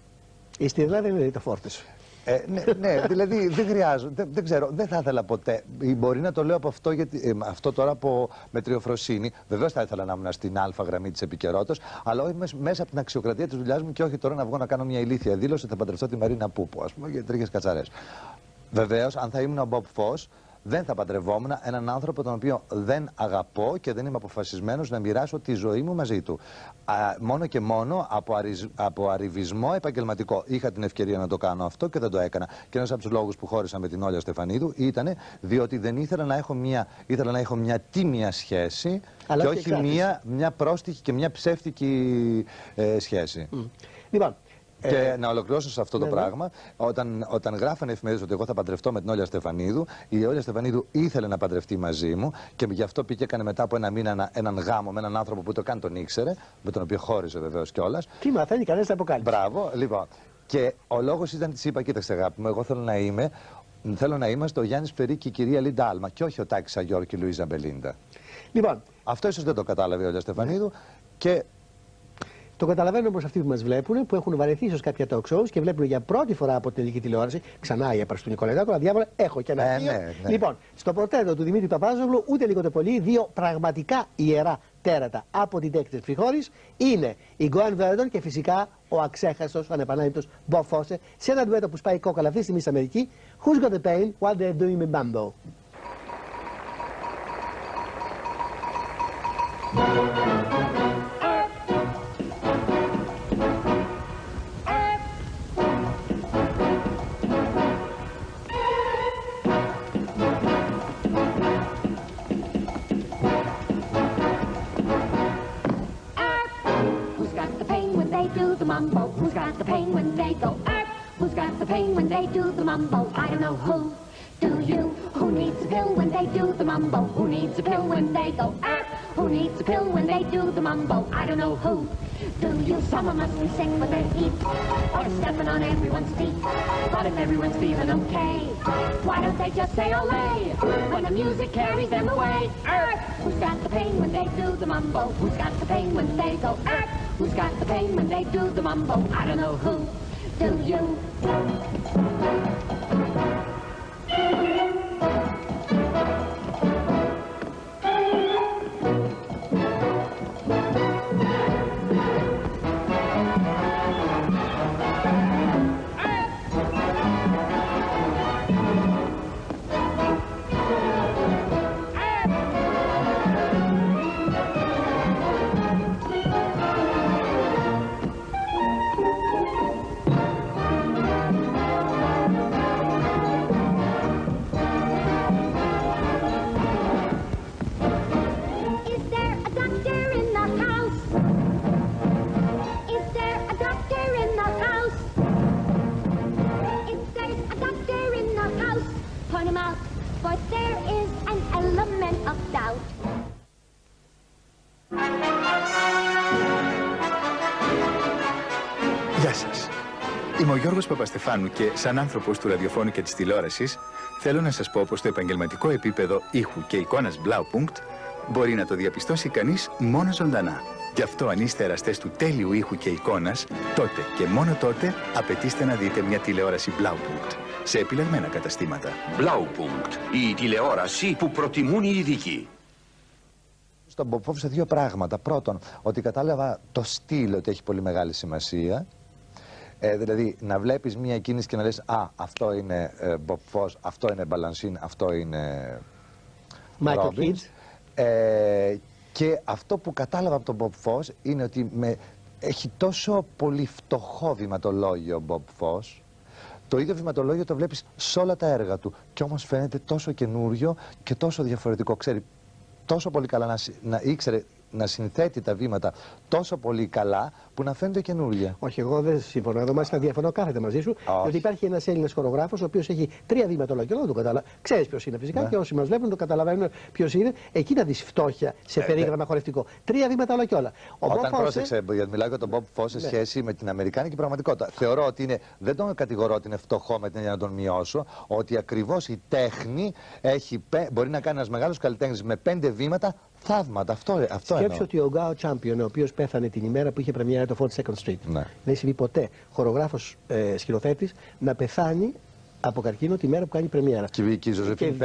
Η στιρλά δεν είναι το φόρτε σου. Ε, ναι, ναι, δηλαδή δεν χρειάζομαι, δεν, δεν ξέρω, δεν θα ήθελα ποτέ. Μπορεί να το λέω από αυτό, γιατί, ε, αυτό τώρα από μετριοφροσύνη. Βεβαίως θα ήθελα να ήμουν στην α γραμμή της επικαιρότητας, αλλά όχι μέσα από την αξιοκρατία της δουλειάς μου και όχι τώρα να βγω να κάνω μια ηλίθια δήλωση ότι θα παντρευτώ τη Μαρίνα Πούπου, ας πούμε, για τρίχες κατσαρές. Βεβαίως, αν θα ήμουν ο Bob Fosse, δεν θα παντρευόμουν έναν άνθρωπο τον οποίο δεν αγαπώ και δεν είμαι αποφασισμένος να μοιράσω τη ζωή μου μαζί του. Α, μόνο και μόνο από, αριζ, από arrivisμό επαγγελματικό. Είχα την ευκαιρία να το κάνω αυτό και δεν το έκανα. Και ένας από τους λόγους που χώρισα με την Όλια Στεφανίδου ήταν διότι δεν ήθελα να έχω μια, ήθελα να έχω μια τίμια σχέση, αλλά και όχι μια, μια πρόστιχη και μια ψεύτικη ε, σχέση. Mm. Λοιπόν. Και ε, να ολοκληρώσω σε αυτό ναι, το πράγμα, ναι. Όταν, όταν γράφανε εφημερίδες ότι εγώ θα παντρευτώ με την Όλια Στεφανίδου, η Όλια Στεφανίδου ήθελε να παντρευτεί μαζί μου και γι' αυτό πήγε, έκανε μετά από ένα μήνα ένα, έναν γάμο με έναν άνθρωπο που το καν τον ήξερε, με τον οποίο χώριζε βεβαίως κιόλας. Τι μαθαίνει κανένας αποκάλυψη. Μπράβο, λοιπόν. Και ο λόγος ήταν, της είπα, κοίταξε αγάπη μου, εγώ θέλω να είμαι, θέλω να είμαστε ο Γιάννης Περί και η κυρία Λίντα Άλμα και όχι ο Τάκης Αγιώρ και η Λουίζα Μπελίντα. Λοιπόν. Αυτό ίσως δεν το κατάλαβε η Όλια Στεφανίδου ναι. και. Το καταλαβαίνω όμως αυτοί που μας βλέπουν, που έχουν βαρεθεί ίσως κάποια talk shows και βλέπουν για πρώτη φορά από την ελληνική τηλεόραση. Ξανά η έπαρση του Νικολαιδάκου, αλλά διάβολα, έχω και ένα ε, αρχείο. ναι, ναι. Λοιπόν, στο πορτρέτο του Δημήτρη Παπάζογλου, ούτε λίγο το πολύ, δύο πραγματικά ιερά τέρατα από την τέκτη της Φριχώρης είναι η Γκόαν Βέρντον και φυσικά ο αξέχαστος, ο ανεπανάληπτος Bob Fosse σε ένα ντουέτο που σπάει κόκαλα αυτή τη στιγμή στην Αμερική. Who's got the pain while they're doing me bambo. Mambo, who's got the pain when they go up? Who's got the pain when they do the mambo? I don't know who. Do you? Who needs a pill when they do the mambo? Who needs a pill when they go up? Who needs a pill when they do the mambo? I don't know who. Do you? Someone must be sick with their heat or stepping on everyone's feet. But if everyone's feeling okay, why don't they just say olay when the music carries them away? Earth! Who's got the pain when they do the mambo? Who's got the pain when they go up? Who's got the pain when they do the mambo? I don't know who. Do you? Γεια σας. Είμαι ο Γιώργος Παπαστεφάνου και σαν άνθρωπος του ραδιοφώνου και της τηλεόρασης θέλω να σας πω πως το επαγγελματικό επίπεδο ήχου και εικόνας Blaupunkt μπορεί να το διαπιστώσει κανείς μόνο ζωντανά. Γι' αυτό αν είστε εραστές του τέλειου ήχου και εικόνας, τότε και μόνο τότε απαιτήστε να δείτε μια τηλεόραση Blaupunkt σε επιλεγμένα καταστήματα. Blaupunkt, η τηλεόραση που προτιμούν οι ειδικοί. Στον Bob Fosse δύο πράγματα. Πρώτον, ότι κατάλαβα το στυλ ότι έχει πολύ μεγάλη σημασία. Ε, δηλαδή, να βλέπεις μία κίνηση και να λες «Α, αυτό είναι ε, Bob Fosse, αυτό είναι Balanchine, αυτό είναι Michael Kidd». Ε, και αυτό που κατάλαβα από τον Bob Fosse είναι ότι με, έχει τόσο πολύ φτωχό βηματολόγιο ο Bob Fosse. Το ίδιο βηματολόγιο το βλέπεις σε όλα τα έργα του. Και όμως φαίνεται τόσο καινούριο και τόσο διαφορετικό. Ξέρει τόσο πολύ καλά να, να ήξερε να συνθέτει τα βήματα τόσο πολύ καλά που να φαίνονται καινούργια. Όχι, εγώ δεν συμφωνώ. Εδώ μάλιστα διαφωνώ κάθετα μαζί σου. Ότι υπάρχει ένα Έλληνα χορογράφο ο οποίο έχει τρία βήματα όλα και όλα το καταλαβαίνω. Ξέρει ποιο είναι φυσικά, ναι. Και όσοι μα βλέπουν το καταλαβαίνουν ποιο είναι. Εκεί να δει φτώχεια σε ε, περίγραμμα ναι. χορευτικό. Τρία βήματα όλα και όλα. Ο Όταν Bob πρόσεξε, Fosse... γιατί μιλάω για τον Bob Fosse σε ναι. σχέση με την αμερικάνικη πραγματικότητα. Θεωρώ ότι είναι, δεν τον κατηγορώ ότι είναι φτωχό με την έννοια να τον μειώσω, ότι ακριβώς η τέχνη έχει, μπορεί να κάνει ένας μεγάλος καλλιτέχνης με πέντε βήματα θαύματα. Αυτό, αυτό Σκέψου ότι ο Γκάο Τσάμπιον, ο οποίος πέθανε την ημέρα που είχε πρεμιέρα το forty-second Street, ναι. δεν συμβεί ποτέ χορογράφος ε, σκηνοθέτης να πεθάνει από καρκίνο τη μέρα που κάνει πρεμιέρα. Και, και η Ζωζεφίν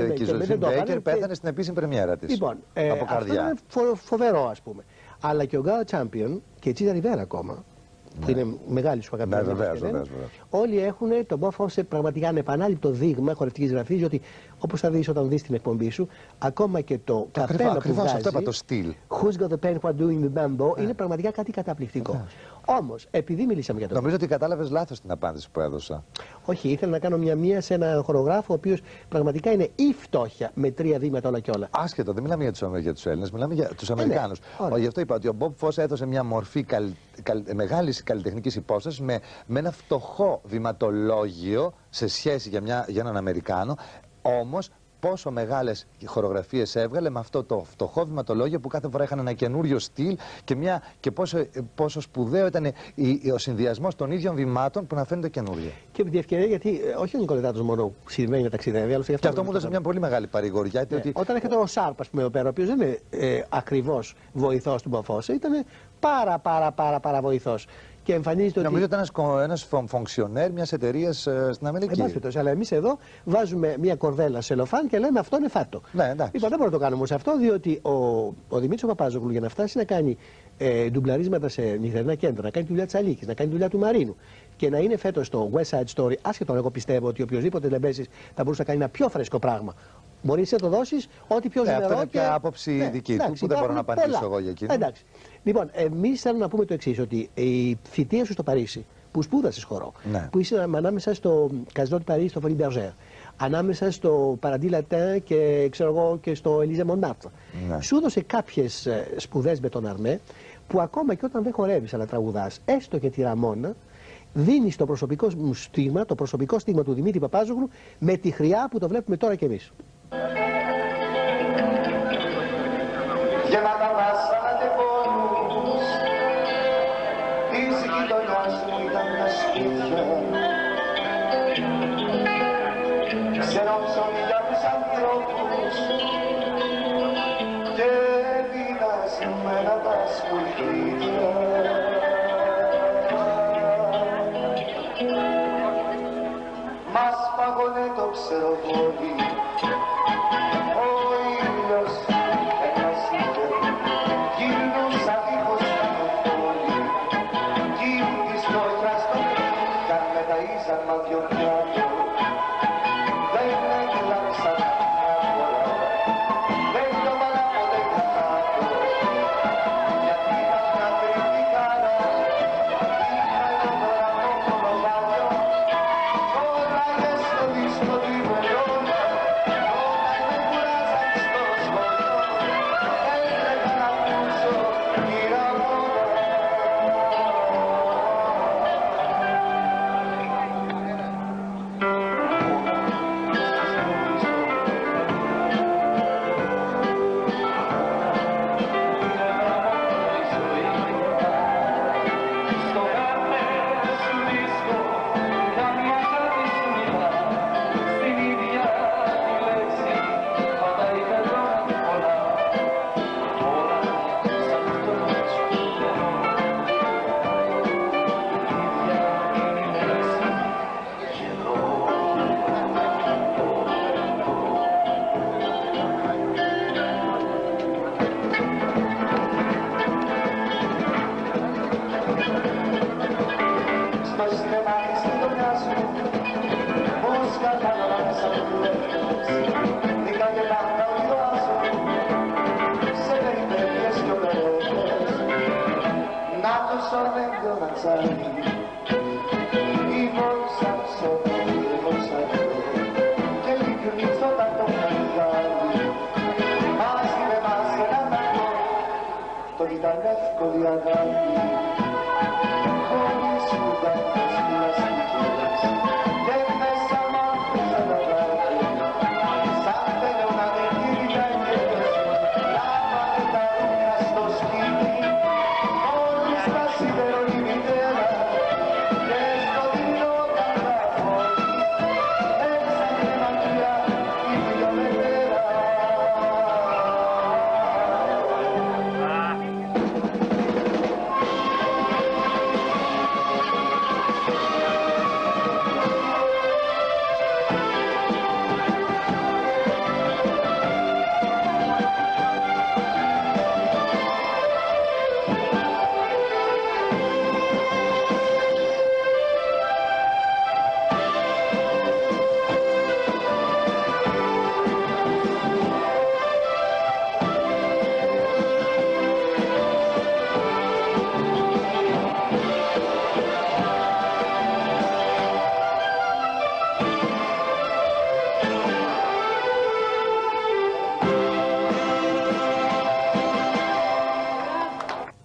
Μπέικερ πέθανε στην επίσημη πρεμιέρα της. Λοιπόν, ε, από καρδιά. Αυτό είναι φο, φοβερό, ας πούμε. Αλλά και ο Γκάο Τσάμπιον και η Τσίτα Ριβέρα ακόμα, που ναι. είναι μεγάλη σου αγαπημένη. Ναι, βεβαίως, βεβαίως. Όλοι έχουν τον Bob Fosse πραγματικά ανεπανάληπτο δείγμα χορευτικής γραφής, ότι όπως θα δεις όταν δεις την εκπομπή σου, ακόμα και το καπέλο που ακριβώς βγάζει, αυτό είπα, το στυλ. Who's got the pen for doing the bambo, ναι. είναι πραγματικά κάτι καταπληκτικό. Ναι. Όμως, επειδή μιλήσαμε για το. Νομίζω ότι κατάλαβες λάθος την απάντηση που έδωσα. Όχι, ήθελα να κάνω μια μία σε ένα χορογράφο, ο οποίος πραγματικά είναι η φτώχεια με τρία βήματα όλα και όλα. Άσχετο, δεν μιλάμε για τους, για τους Έλληνες, μιλάμε για τους Αμερικάνους. Ε, ναι. Γι' αυτό είπα ότι ο Bob Fosse έδωσε μια μορφή καλ, καλ, μεγάλης καλλιτεχνικής υπόστασης με, με ένα φτωχό βηματολόγιο σε σχέση για, μια, για έναν Αμερικάνο. Όμως, πόσο μεγάλες χορογραφίες έβγαλε με αυτό το φτωχό βηματολόγιο που κάθε φορά είχαν ένα καινούριο στυλ και, μια, και πόσο, πόσο σπουδαίο ήταν η, ο συνδυασμός των ίδιων βημάτων που να φαίνονται καινούργια. Και επί τη ευκαιρία, γιατί όχι ο Νικολετάτος μόνο συμβαίνει να ταξιδεύει, αλλά και αυτό. Και αυτό μου έδωσε μια πολύ μεγάλη παρηγοριά. Ναι. Ότι... Όταν έχετε ο Σάρπ, ας πούμε, εδώ πέρα, ο οποίος δεν είναι ε, ακριβώς βοηθός του Bob Fosse, ήταν πάρα πάρα πάρα πάρα βοηθός. Και εμφανίζεται ότι. Νομίζω ότι ήταν ένας φονξιονέρ μιας εταιρείας ε, στην Αμερική. Εμπάσχετος, αλλά εμείς εδώ βάζουμε μια κορδέλα σε λοφάν και λέμε αυτό είναι φάτο. Ναι, εντάξει. Λοιπόν, δεν μπορούμε να το κάνουμε όμως αυτό, διότι ο, ο Δημήτρης Παπάζογλου για να φτάσει να κάνει ε, ντουμπλαρίσματα σε νυχτερινά κέντρα, να κάνει τη δουλειά της Αλίκης, να κάνει τη δουλειά του Μαρίνου και να είναι φέτος στο West Side Story, άσχετο εγώ πιστεύω ότι οποιοδήποτε Λεμπέσης θα μπορούσε να κάνει ένα πιο φρέσκο πράγμα. Μπορείς να το δώσεις ό,τι πιο ζευγαρό. Αυτό είναι και... πια άποψη ναι, δική εντάξει, του που δεν μπορώ να απαντήσω εγώ για εκείνο. Εντάξει. Λοιπόν, εμείς θέλουμε να πούμε το εξής, ότι η θητεία σου στο Παρίσι, που σπούδασες χορό, ναι. που είσαι ανάμεσα στο Καζινό του Παρίσι, στο Folie Bergère, ανάμεσα στο Paradis Latin και, ξέρω εγώ, και στο Élysée Montmartre, ναι. σου έδωσε κάποιες σπουδές με τον Αρμέ, που ακόμα και όταν δεν χορεύεις αλλά τραγουδάς, έστω και τη Ραμόνα, δίνεις το προσωπικό μου στίγμα, το προσωπικό στίγμα του Δημήτρη Παπάζογλου με τη χρειά που το βλέπουμε τώρα κι εμείς. Γεμάτα βάσανα και πόνους, της γειτονιάς μου ήταν τα σπίτια. Ξέρω ψωμί για τους ανθρώπους και διδασμένα τα σκουλπίτια. Μας παγώνε το ξεροβόλι, ο ήλιος γυρνούσα δίχως να το φόλι, γύρω της φτώχειας το παιδί, κι αν με ταΐζαν μαδιοπιάτο, δεν έκλαψα μια φορά, δεν το βάλα ποτέ καθάτο, γιατί είχα μια τρίτη κάρα, είχα εδώ τώρα το μονοπάτιο, κόλλαγες στο δίσκο του ημερών, όταν με κουράζαν στο σχολείο, έλεγα να ακούσω τη Ραμόνα. Στο κάθε σου δίσκο καμιά χάρτη σου μιλά, στην ίδια τη λέξη πάντα είπε τώρα πολλά. Τώρα σαν το σπουδαίο, ίδια είναι η λέξη καιρό. Στο σινεμά της γειτονιάς μου, πώς κατάλαβα σαν δουλεύεις, νίκα και πάντα οδηγάζω, σε περιπέτειες κι οπερέτες, να το σωρεύει ο Ρατσάνι, η βόλσα ψωμί, η βόλσα αυτό, και λυκνής όταν το χαλιγάλι, μαζί με μας έναν αυτό,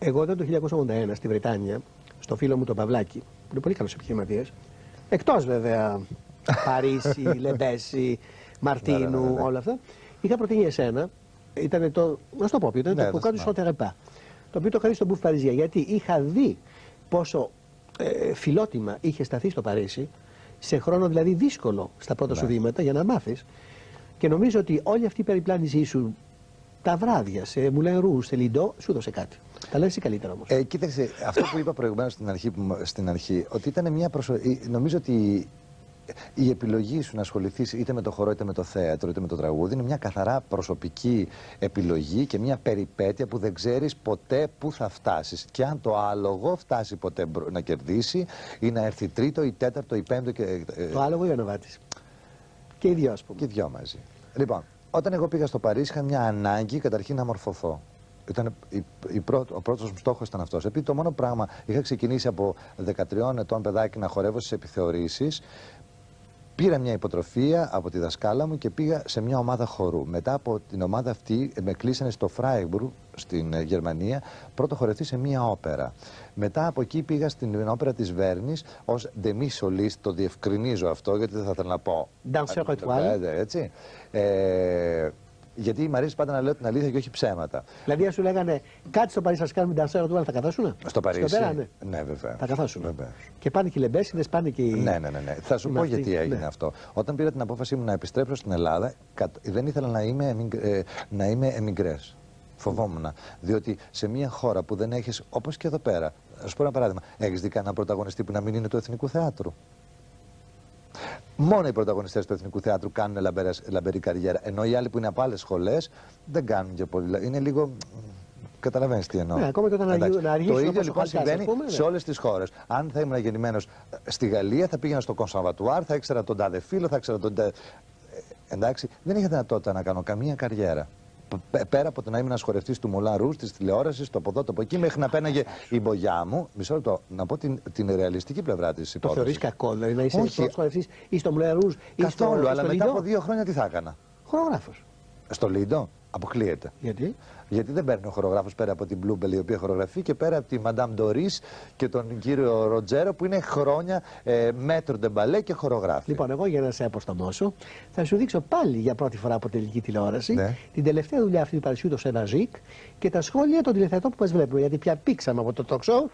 Εγώ ήταν το χίλια εννιακόσια ογδόντα ένα στη Βρετάνια, στο φίλο μου τον Παυλάκη, που είναι πολύ καλός επιχειρηματίας. Εκτός βέβαια Παρίσι, Λεμπέση, Μαρτίνου, Ναι, ναι, ναι, ναι. όλα αυτά. Είχα προτείνει εσένα, ήταν το. Να σου το πω, ήταν Ναι, το το Ποκάτου θυμάμαι. Σοτερεπά. Το οποίο το είχα δει στον Μπουφ Παριζία. Γιατί είχα δει πόσο ε, φιλότιμα είχε σταθεί στο Παρίσι, σε χρόνο δηλαδή δύσκολο στα πρώτα Ναι. σου βήματα για να μάθεις. Και νομίζω ότι όλη αυτή η περιπλάνησή σου τα βράδια σε Moulin Rouge, σε Lido, σου έδωσε κάτι. Τα λες εσύ καλύτερα όμως. Ε, κοίταξε, αυτό που είπα προηγουμένως στην αρχή, που μου- στην αρχή ότι ήταν μια προσω... ε, νομίζω ότι η επιλογή σου να ασχοληθείς είτε με το χορό, είτε με το θέατρο, είτε με το τραγούδι είναι μια καθαρά προσωπική επιλογή και μια περιπέτεια που δεν ξέρεις ποτέ πού θα φτάσεις. Και αν το άλογο φτάσει ποτέ μπρο- να κερδίσει ή να έρθει τρίτο ή τέταρτο ή πέμπτο και, ε, Το άλογο ή ο Νοβάτης. Και οι δυο, ας πούμε. και δυο μαζί. Λοιπόν, όταν εγώ πήγα στο Παρίσι είχα μια ανάγκη καταρχήν να μορφωθώ. Ήταν η, η πρώτη, ο πρώτος μου στόχος ήταν αυτός. Επειδή το μόνο πράγμα, είχα ξεκινήσει από δεκατριών ετών παιδάκι να χορεύω στις επιθεωρήσεις. Πήρα μια υποτροφία από τη δασκάλα μου και πήγα σε μια ομάδα χορού. Μετά από την ομάδα αυτή με κλείσανε στο Φράιμπουργκ στην ε, Γερμανία, πρώτο χορευτή σε μια όπερα. Μετά από εκεί πήγα στην όπερα της Βέρνης ως demi soliste, το διευκρινίζω αυτό γιατί δεν θα ήθελα να πω. Danseur étoile. Ε, Έτσι. Ε, γιατί μου αρέσει πάντα να λέω την αλήθεια και όχι ψέματα. Δηλαδή, αν σου λέγανε κάτι στο Παρίσι, θα κάνουμε ντανσέρα του, αλλά θα καθόσουν. Στο Παρίσι. Πέρα, ναι. Ναι, βέβαια. Θα καθόσουν. Βεβαίως. Και πάνε και οι λεμπέσιδες, πάνε και οι. Ναι, ναι, ναι, ναι. Θα σου οι πω μαθοί. γιατί έγινε Ναι. αυτό. Όταν πήρα την απόφασή μου να επιστρέψω στην Ελλάδα, κατ- δεν ήθελα να είμαι, εμιγ- ε, να είμαι εμιγκρές. Φοβόμουν. Διότι σε μια χώρα που δεν έχεις, όπως και εδώ πέρα, α σου πω ένα παράδειγμα, έχεις δει κανέναν πρωταγωνιστή που να μην είναι του Εθνικού Θεάτρου. Μόνο οι πρωταγωνιστές του Εθνικού Θεάτρου κάνουν λαμπερές- λαμπερή καριέρα. Ενώ οι άλλοι που είναι από άλλες σχολές δεν κάνουν και πολύ. Είναι λίγο. Καταλαβαίνεις τι εννοώ. Ναι, ακόμα και όταν Εντάξει. αργεί- να αργήσουν Το ίδιο όπως ο λοιπόν Χαλκιάς, συμβαίνει ας πούμε, ναι. σε όλες τις χώρες. Αν θα ήμουν γεννημένος στη Γαλλία, θα πήγαινα στο Κονσερβατουάρ, θα ήξερα τον τάδε φίλο, θα ήξερα τον τάδε. Ε, εντάξει, δεν είχα δυνατότητα να κάνω καμία καριέρα. Π- Πέρα από το να είμαι ένα χορευτή του Moulin Rouge, τη τηλεόραση, το από εδώ, το από εκεί, μέχρι να πέναγε η μπογιά μου. Μισό λεπτό, να πω την, την ρεαλιστική πλευρά τη Το υπόθεση. θεωρείς κακό, δηλαδή να είσαι Όχι. πρώτος χορευτής ή στο Moulin Rouge ή στο, Καθόλου, αλλά στο μετά Lido. από δύο χρόνια τι θα έκανα. Χορογράφος. Στο Λίντο αποκλείεται. Γιατί? Γιατί δεν παίρνει ο χορογράφος πέρα από την Bluebell η οποία χορογραφεί και πέρα από τη Madame Doris και τον κύριο Ροτζέρο που είναι χρόνια ε, maître de ballet και χορογράφη. Λοιπόν, εγώ για να σε αποστομώσω, θα σου δείξω πάλι για πρώτη φορά από τελική τηλεόραση Ναι. την τελευταία δουλειά αυτή του Παρισιού, το Σεβαζίκ, και τα σχόλια των τηλεθεατών που μας βλέπουμε. Γιατί πια πήξαμε από το talk show.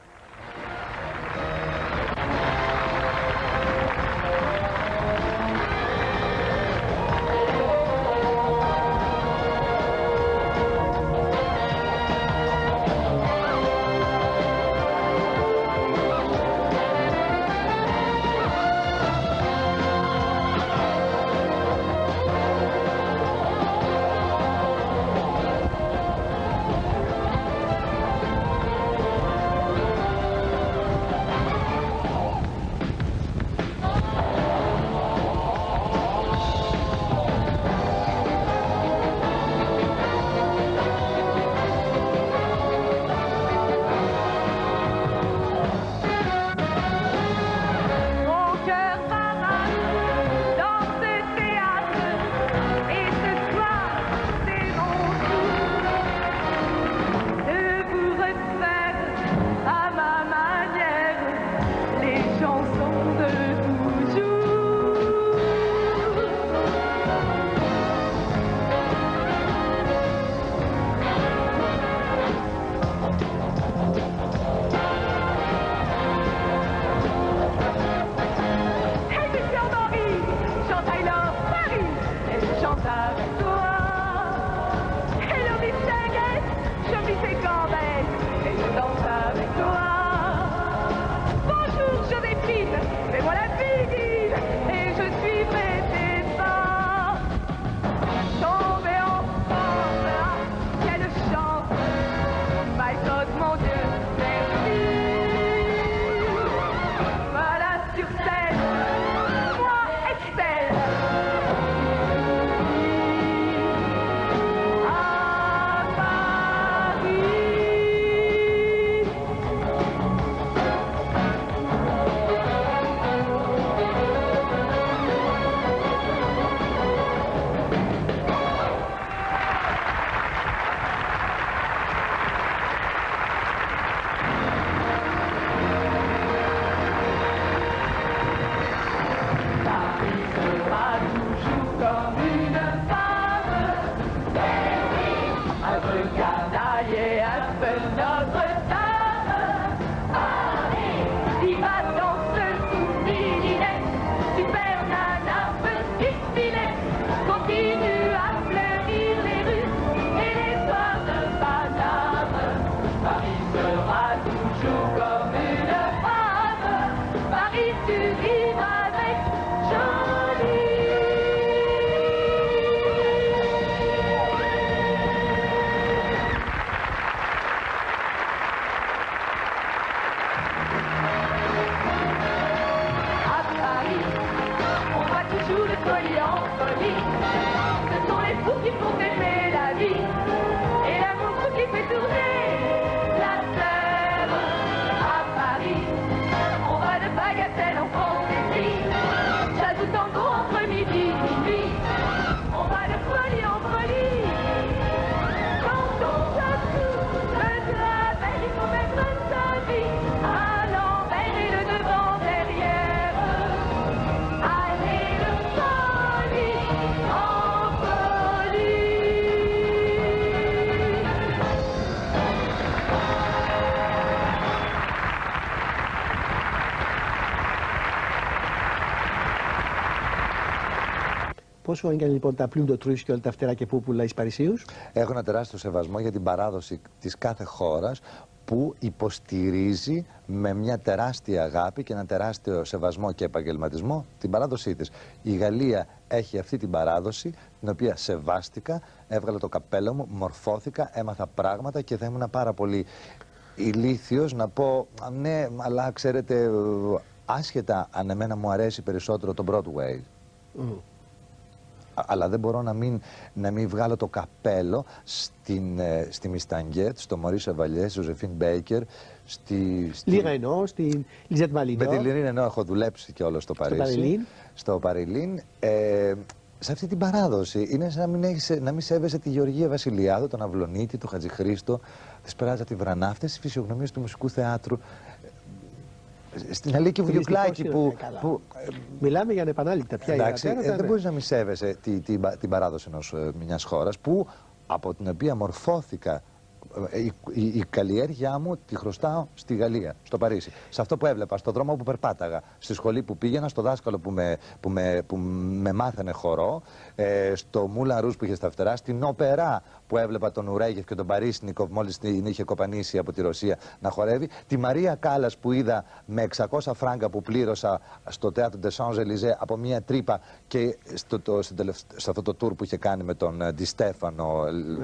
folie en folie. Ce sont les fous qui font aimer la vie. Et l'amour fou qui fait tourner la terre à Paris. On va de bagatelle en fantaisie. Jazz tango entre midi et minuit. On va de folie en folie. Quand on s'assout, le travail, il faut mettre sa vie à l'envers et le devant derrière. Allez de folie en folie. Πόσο είναι λοιπόν τα πλούμ, το τρούις και όλα τα φτερά και πούπουλα εις Παρισίους? Έχω ένα τεράστιο σεβασμό για την παράδοση της κάθε χώρας που υποστηρίζει με μια τεράστια αγάπη και ένα τεράστιο σεβασμό και επαγγελματισμό την παράδοσή της. Η Γαλλία έχει αυτή την παράδοση, την οποία σεβάστηκα, έβγαλα το καπέλο μου, μορφώθηκα, έμαθα πράγματα και θα ήμουν πάρα πολύ ηλίθιος να πω ναι, αλλά ξέρετε, άσχετα αν εμένα μου αρέσει περισσότερο το Broadway. Mm. Αλλά δεν μπορώ να μην, να μην βγάλω το καπέλο στην, στη Μιστανγκέτ, στο Μωρί Σεβαλιέ, στη Ζωζεφίν Μπέικερ, στη... Λι Ρενό, στη Λιζέτ Μαλινό. Με τη Λι Ρενό έχω δουλέψει και όλο στο Παρίσι. Στο Παριλίν. Στο Παριλίν. Ε, σε αυτή την παράδοση είναι σαν να μην, έχεις, να μην σέβεσαι τη Γεωργία Βασιλιάδου, τον Αυλονίτη, τον Χατζηχρήστο, τη Σπεράζα τη Βρανά, αυτές τις φυσιογνωμίες του μουσικού θεάτρου. Στην Αλίκη Βουγιουκλάκη που, που... Μιλάμε για ανεπανάληπτα πια. Εντάξει, ιατέρα, ε, δεν ναι. μπορείς να μη σέβεσαι τη, τη, την παράδοση ενός, ε, μιας χώρας που, από την οποία μορφώθηκα. Η, η, η καλλιέργειά μου τη χρωστάω στη Γαλλία, στο Παρίσι. Σε αυτό που έβλεπα, στον δρόμο που περπάταγα, στη σχολή που πήγαινα, στο δάσκαλο που με, που με, που με μάθαινε χορό, ε, στο Μούλαν Ρούς που είχε στα φτερά, στην Οπερά που έβλεπα τον Ουρέγεφ και τον Παρίσνικοφ μόλις την είχε κοπανίσει από τη Ρωσία να χορεύει, τη Μαρία Κάλλας που είδα με εξακόσια φράγκα που πλήρωσα στο θέατρο Des Champs-Élysées από μια τρύπα και στο, το, στο, στο αυτό το tour που είχε κάνει με τον Ντι Στέφανο.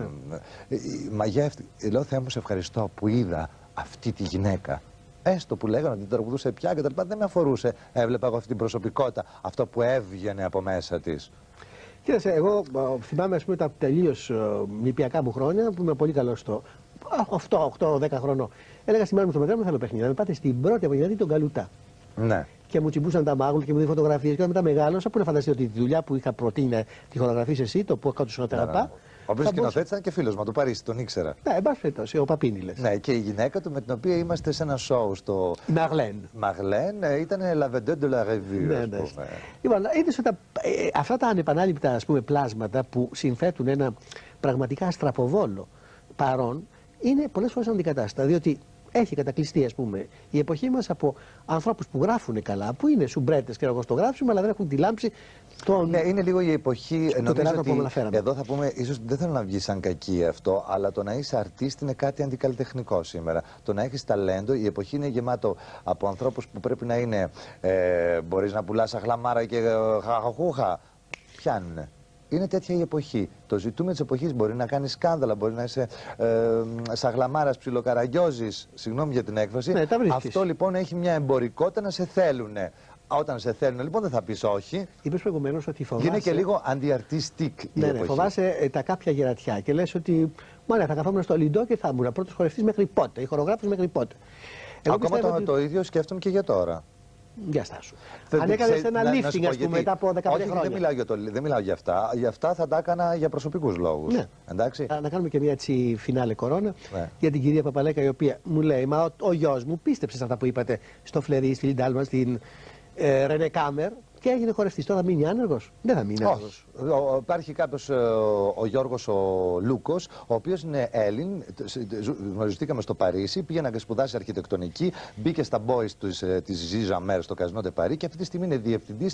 Yeah. Μαγεύτηκε. Λέω, Θεέ μου, σε ευχαριστώ που είδα αυτή τη γυναίκα. Έστω που λέγανε ότι την τραγουδούσε πια και τα λοιπά, δεν με αφορούσε. Έβλεπα εγώ αυτή την προσωπικότητα, αυτό που έβγαινε από μέσα της. Κοίταξε, εγώ θυμάμαι ας πούμε, τα τελείως νηπιακά μου χρόνια που είμαι πολύ καλό στο οκτώ οκτώ δέκα χρονών. Έλεγα στη μάνα μου στο πατέρα μου, θέλω παιχνίδι. Να με πάτε στην πρώτη απογευματινή τον Καλούτα. Ναι. Και μου τσιμπούσαν τα μάγουλ και μου δίνουν φωτογραφίες. Και όταν μετά μεγάλωσα, που να φανταστεί ότι τη δουλειά που είχα προτείνει τη χορογραφείς εσύ, το που έκανα του σωματεραπά. Ο οποίος σκηνοθέτης ήταν και φίλος μου, του Παρίσι, τον ήξερα. Ναι, εν πάση περιπτώσει, ο Παπίνη λες. Ναι, και η γυναίκα του με την οποία είμαστε σε ένα σοου στο. Η Μαγλέν. Μαγλέν ήταν la vedette de la revue. Ναι, ναι. Λοιπόν, είδες ότι ε, αυτά τα ανεπανάληπτα ας πούμε, πλάσματα που συνθέτουν ένα πραγματικά αστραποβόλο παρόν είναι πολλές φορές αντικατάστατα. Διότι έχει κατακλειστεί, ας πούμε, η εποχή μας από ανθρώπους που γράφουν καλά, που είναι σουμπρέτες και εγώ στο γράψιμο, αλλά δεν έχουν τη λάμψη. Τον... Ναι, είναι λίγο η εποχή. Το νομίζω ότι που εδώ θα πούμε, ίσως δεν θέλω να βγει σαν κακή αυτό, αλλά το να είσαι αρτίστη είναι κάτι αντικαλλιτεχνικό σήμερα. Το να έχεις ταλέντο, η εποχή είναι γεμάτο από ανθρώπους που πρέπει να είναι. Ε, μπορείς να πουλάς αχλαμάρα και χαχαχούχα. Πιάνουνε. Είναι τέτοια η εποχή. Το ζητούμε της εποχής μπορεί να κάνει σκάνδαλα, μπορεί να είσαι ε, σαγλαμάρας ψιλοκαραγκιόζης, συγγνώμη για την έκφραση. Ναι, αυτό λοιπόν έχει μια εμπορικότητα να σε θέλουνε. Όταν σε θέλουν, λοιπόν, δεν θα πεις όχι. Είπες προηγουμένως ότι φοβάσαι. Είναι και λίγο αντιαρτιστικ η ναι, εποχή. Ναι, φοβάσαι ε, τα κάποια γερατιά και λες ότι μάλλον θα καθόμουν στο Λιντό και θα ήμουν πρώτος χορευτής μέχρι πότε, ή χορογράφος μέχρι πότε. Εγώ Ακόμα το, ότι... το ίδιο σκέφτομαι και για τώρα. Για στάσου. Αν έκανες ένα lifting, ας πούμε, μετά από δεκαπέντε χρόνια. Δεν μιλάω για, το, δεν μιλάω για αυτά. Για αυτά θα τα έκανα για προσωπικούς λόγους. Ναι. Εντάξει. Να κάνουμε και μια έτσι φινάλε κορώνα ναι. για την κυρία Παπαλέκα, η οποία μου λέει: Μα ο, ο γιος μου πίστεψε σε αυτά που είπατε στο Φλερί, στη Λιντάλμα, στην ε, Ρενέ Κάμερ και έγινε χορευτής. Τώρα θα μείνει άνεργος. Δεν θα μείνει άνεργος. Υπάρχει κάποιος, ο, ο Γιώργος ο Λούκος, ο οποίος είναι Έλλην. Γνωριστήκαμε στο Παρίσι, πήγε να σπουδάσει αρχιτεκτονική, μπήκε στα boys της Ζίζα Μέρ στο Καζινό Ντε Παρί και αυτή τη στιγμή είναι διευθυντής,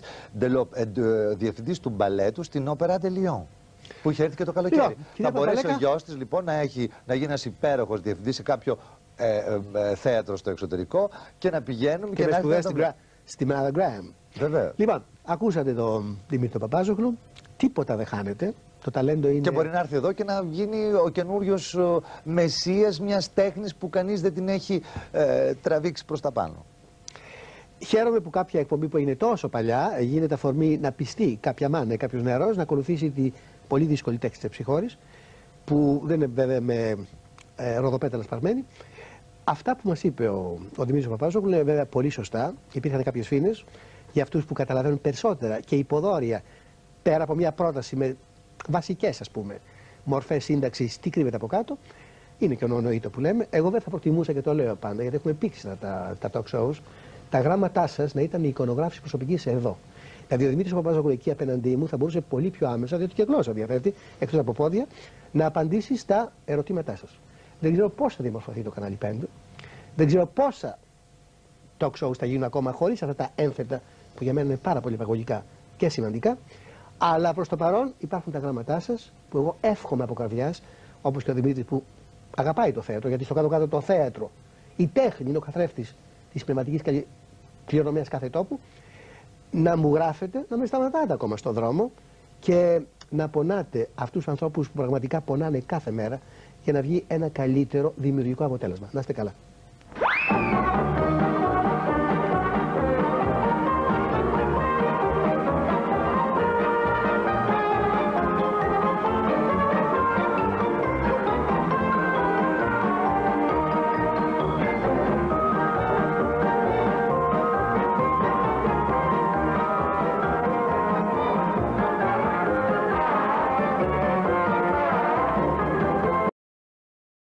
διευθυντής του μπαλέτου στην Όπερα de Lyon. Που είχε έρθει και το καλοκαίρι. Λοιπόν, θα μπορέσει Παπαλέκα... ο γιος της λοιπόν να, έχει, να γίνει ένας υπέροχος διευθυντής σε κάποιο ε, ε, ε, θέατρο στο εξωτερικό και να πηγαίνουμε και, και να σπουδές στην στη Μάδα Γκράεμ. Βεβαίως. Λοιπόν, ακούσατε τον Δημήτρη Παπάζογλου. Τίποτα δεν χάνεται. Το ταλέντο είναι. Και μπορεί να έρθει εδώ και να γίνει ο καινούριος μεσσίας μιας τέχνης που κανείς δεν την έχει ε, τραβήξει προς τα πάνω. Χαίρομαι που κάποια εκπομπή που είναι τόσο παλιά γίνεται αφορμή να πιστεί κάποια μάνα, κάποιο νεαρό να ακολουθήσει τη πολύ δύσκολη τέξη τη ψυχώρης, που δεν είναι βέβαια με ε, ροδοπέταλα σπαρμένη. Αυτά που μας είπε ο, ο Δημήτρης Παπάζογλου είναι βέβαια πολύ σωστά. Υπήρχαν κάποιες φήμες για αυτούς που καταλαβαίνουν περισσότερα και υποδόρια πέρα από μια πρόταση με βασικές, ας πούμε, μορφές σύνταξης, τι κρύβεται από κάτω. Είναι και ο νονοήτο που λέμε. Εγώ δεν θα προτιμούσα, και το λέω πάντα, γιατί έχουμε πήξει τα, τα talk shows, τα γράμματά σας να ήταν η εικονογράφηση προσωπικής εδώ. Δηλαδή ο Δημήτρης Παπάζογλου εκεί απέναντί μου θα μπορούσε πολύ πιο άμεσα, διότι και γλώσσα διαθέτει, εκτός από πόδια, να απαντήσει στα ερωτήματά σας. Δεν ξέρω πώς θα διαμορφωθεί το κανάλι πέντε. Δεν ξέρω πόσα talk shows θα γίνουν ακόμα χωρίς αυτά τα ένθετα που για μένα είναι πάρα πολύ παγωγικά και σημαντικά. Αλλά προς το παρόν υπάρχουν τα γράμματά σας που εγώ εύχομαι από καρδιάς, όπως και ο Δημήτρης που αγαπάει το θέατρο, γιατί στο κάτω-κάτω το θέατρο, η τέχνη είναι ο καθρέφτης της πνευματικής κληρονομιάς κάθε τόπου, να μου γράφετε, να με σταματάτε ακόμα στον δρόμο και να πονάτε αυτούς τους ανθρώπους που πραγματικά πονάνε κάθε μέρα για να βγει ένα καλύτερο δημιουργικό αποτέλεσμα. Να είστε καλά.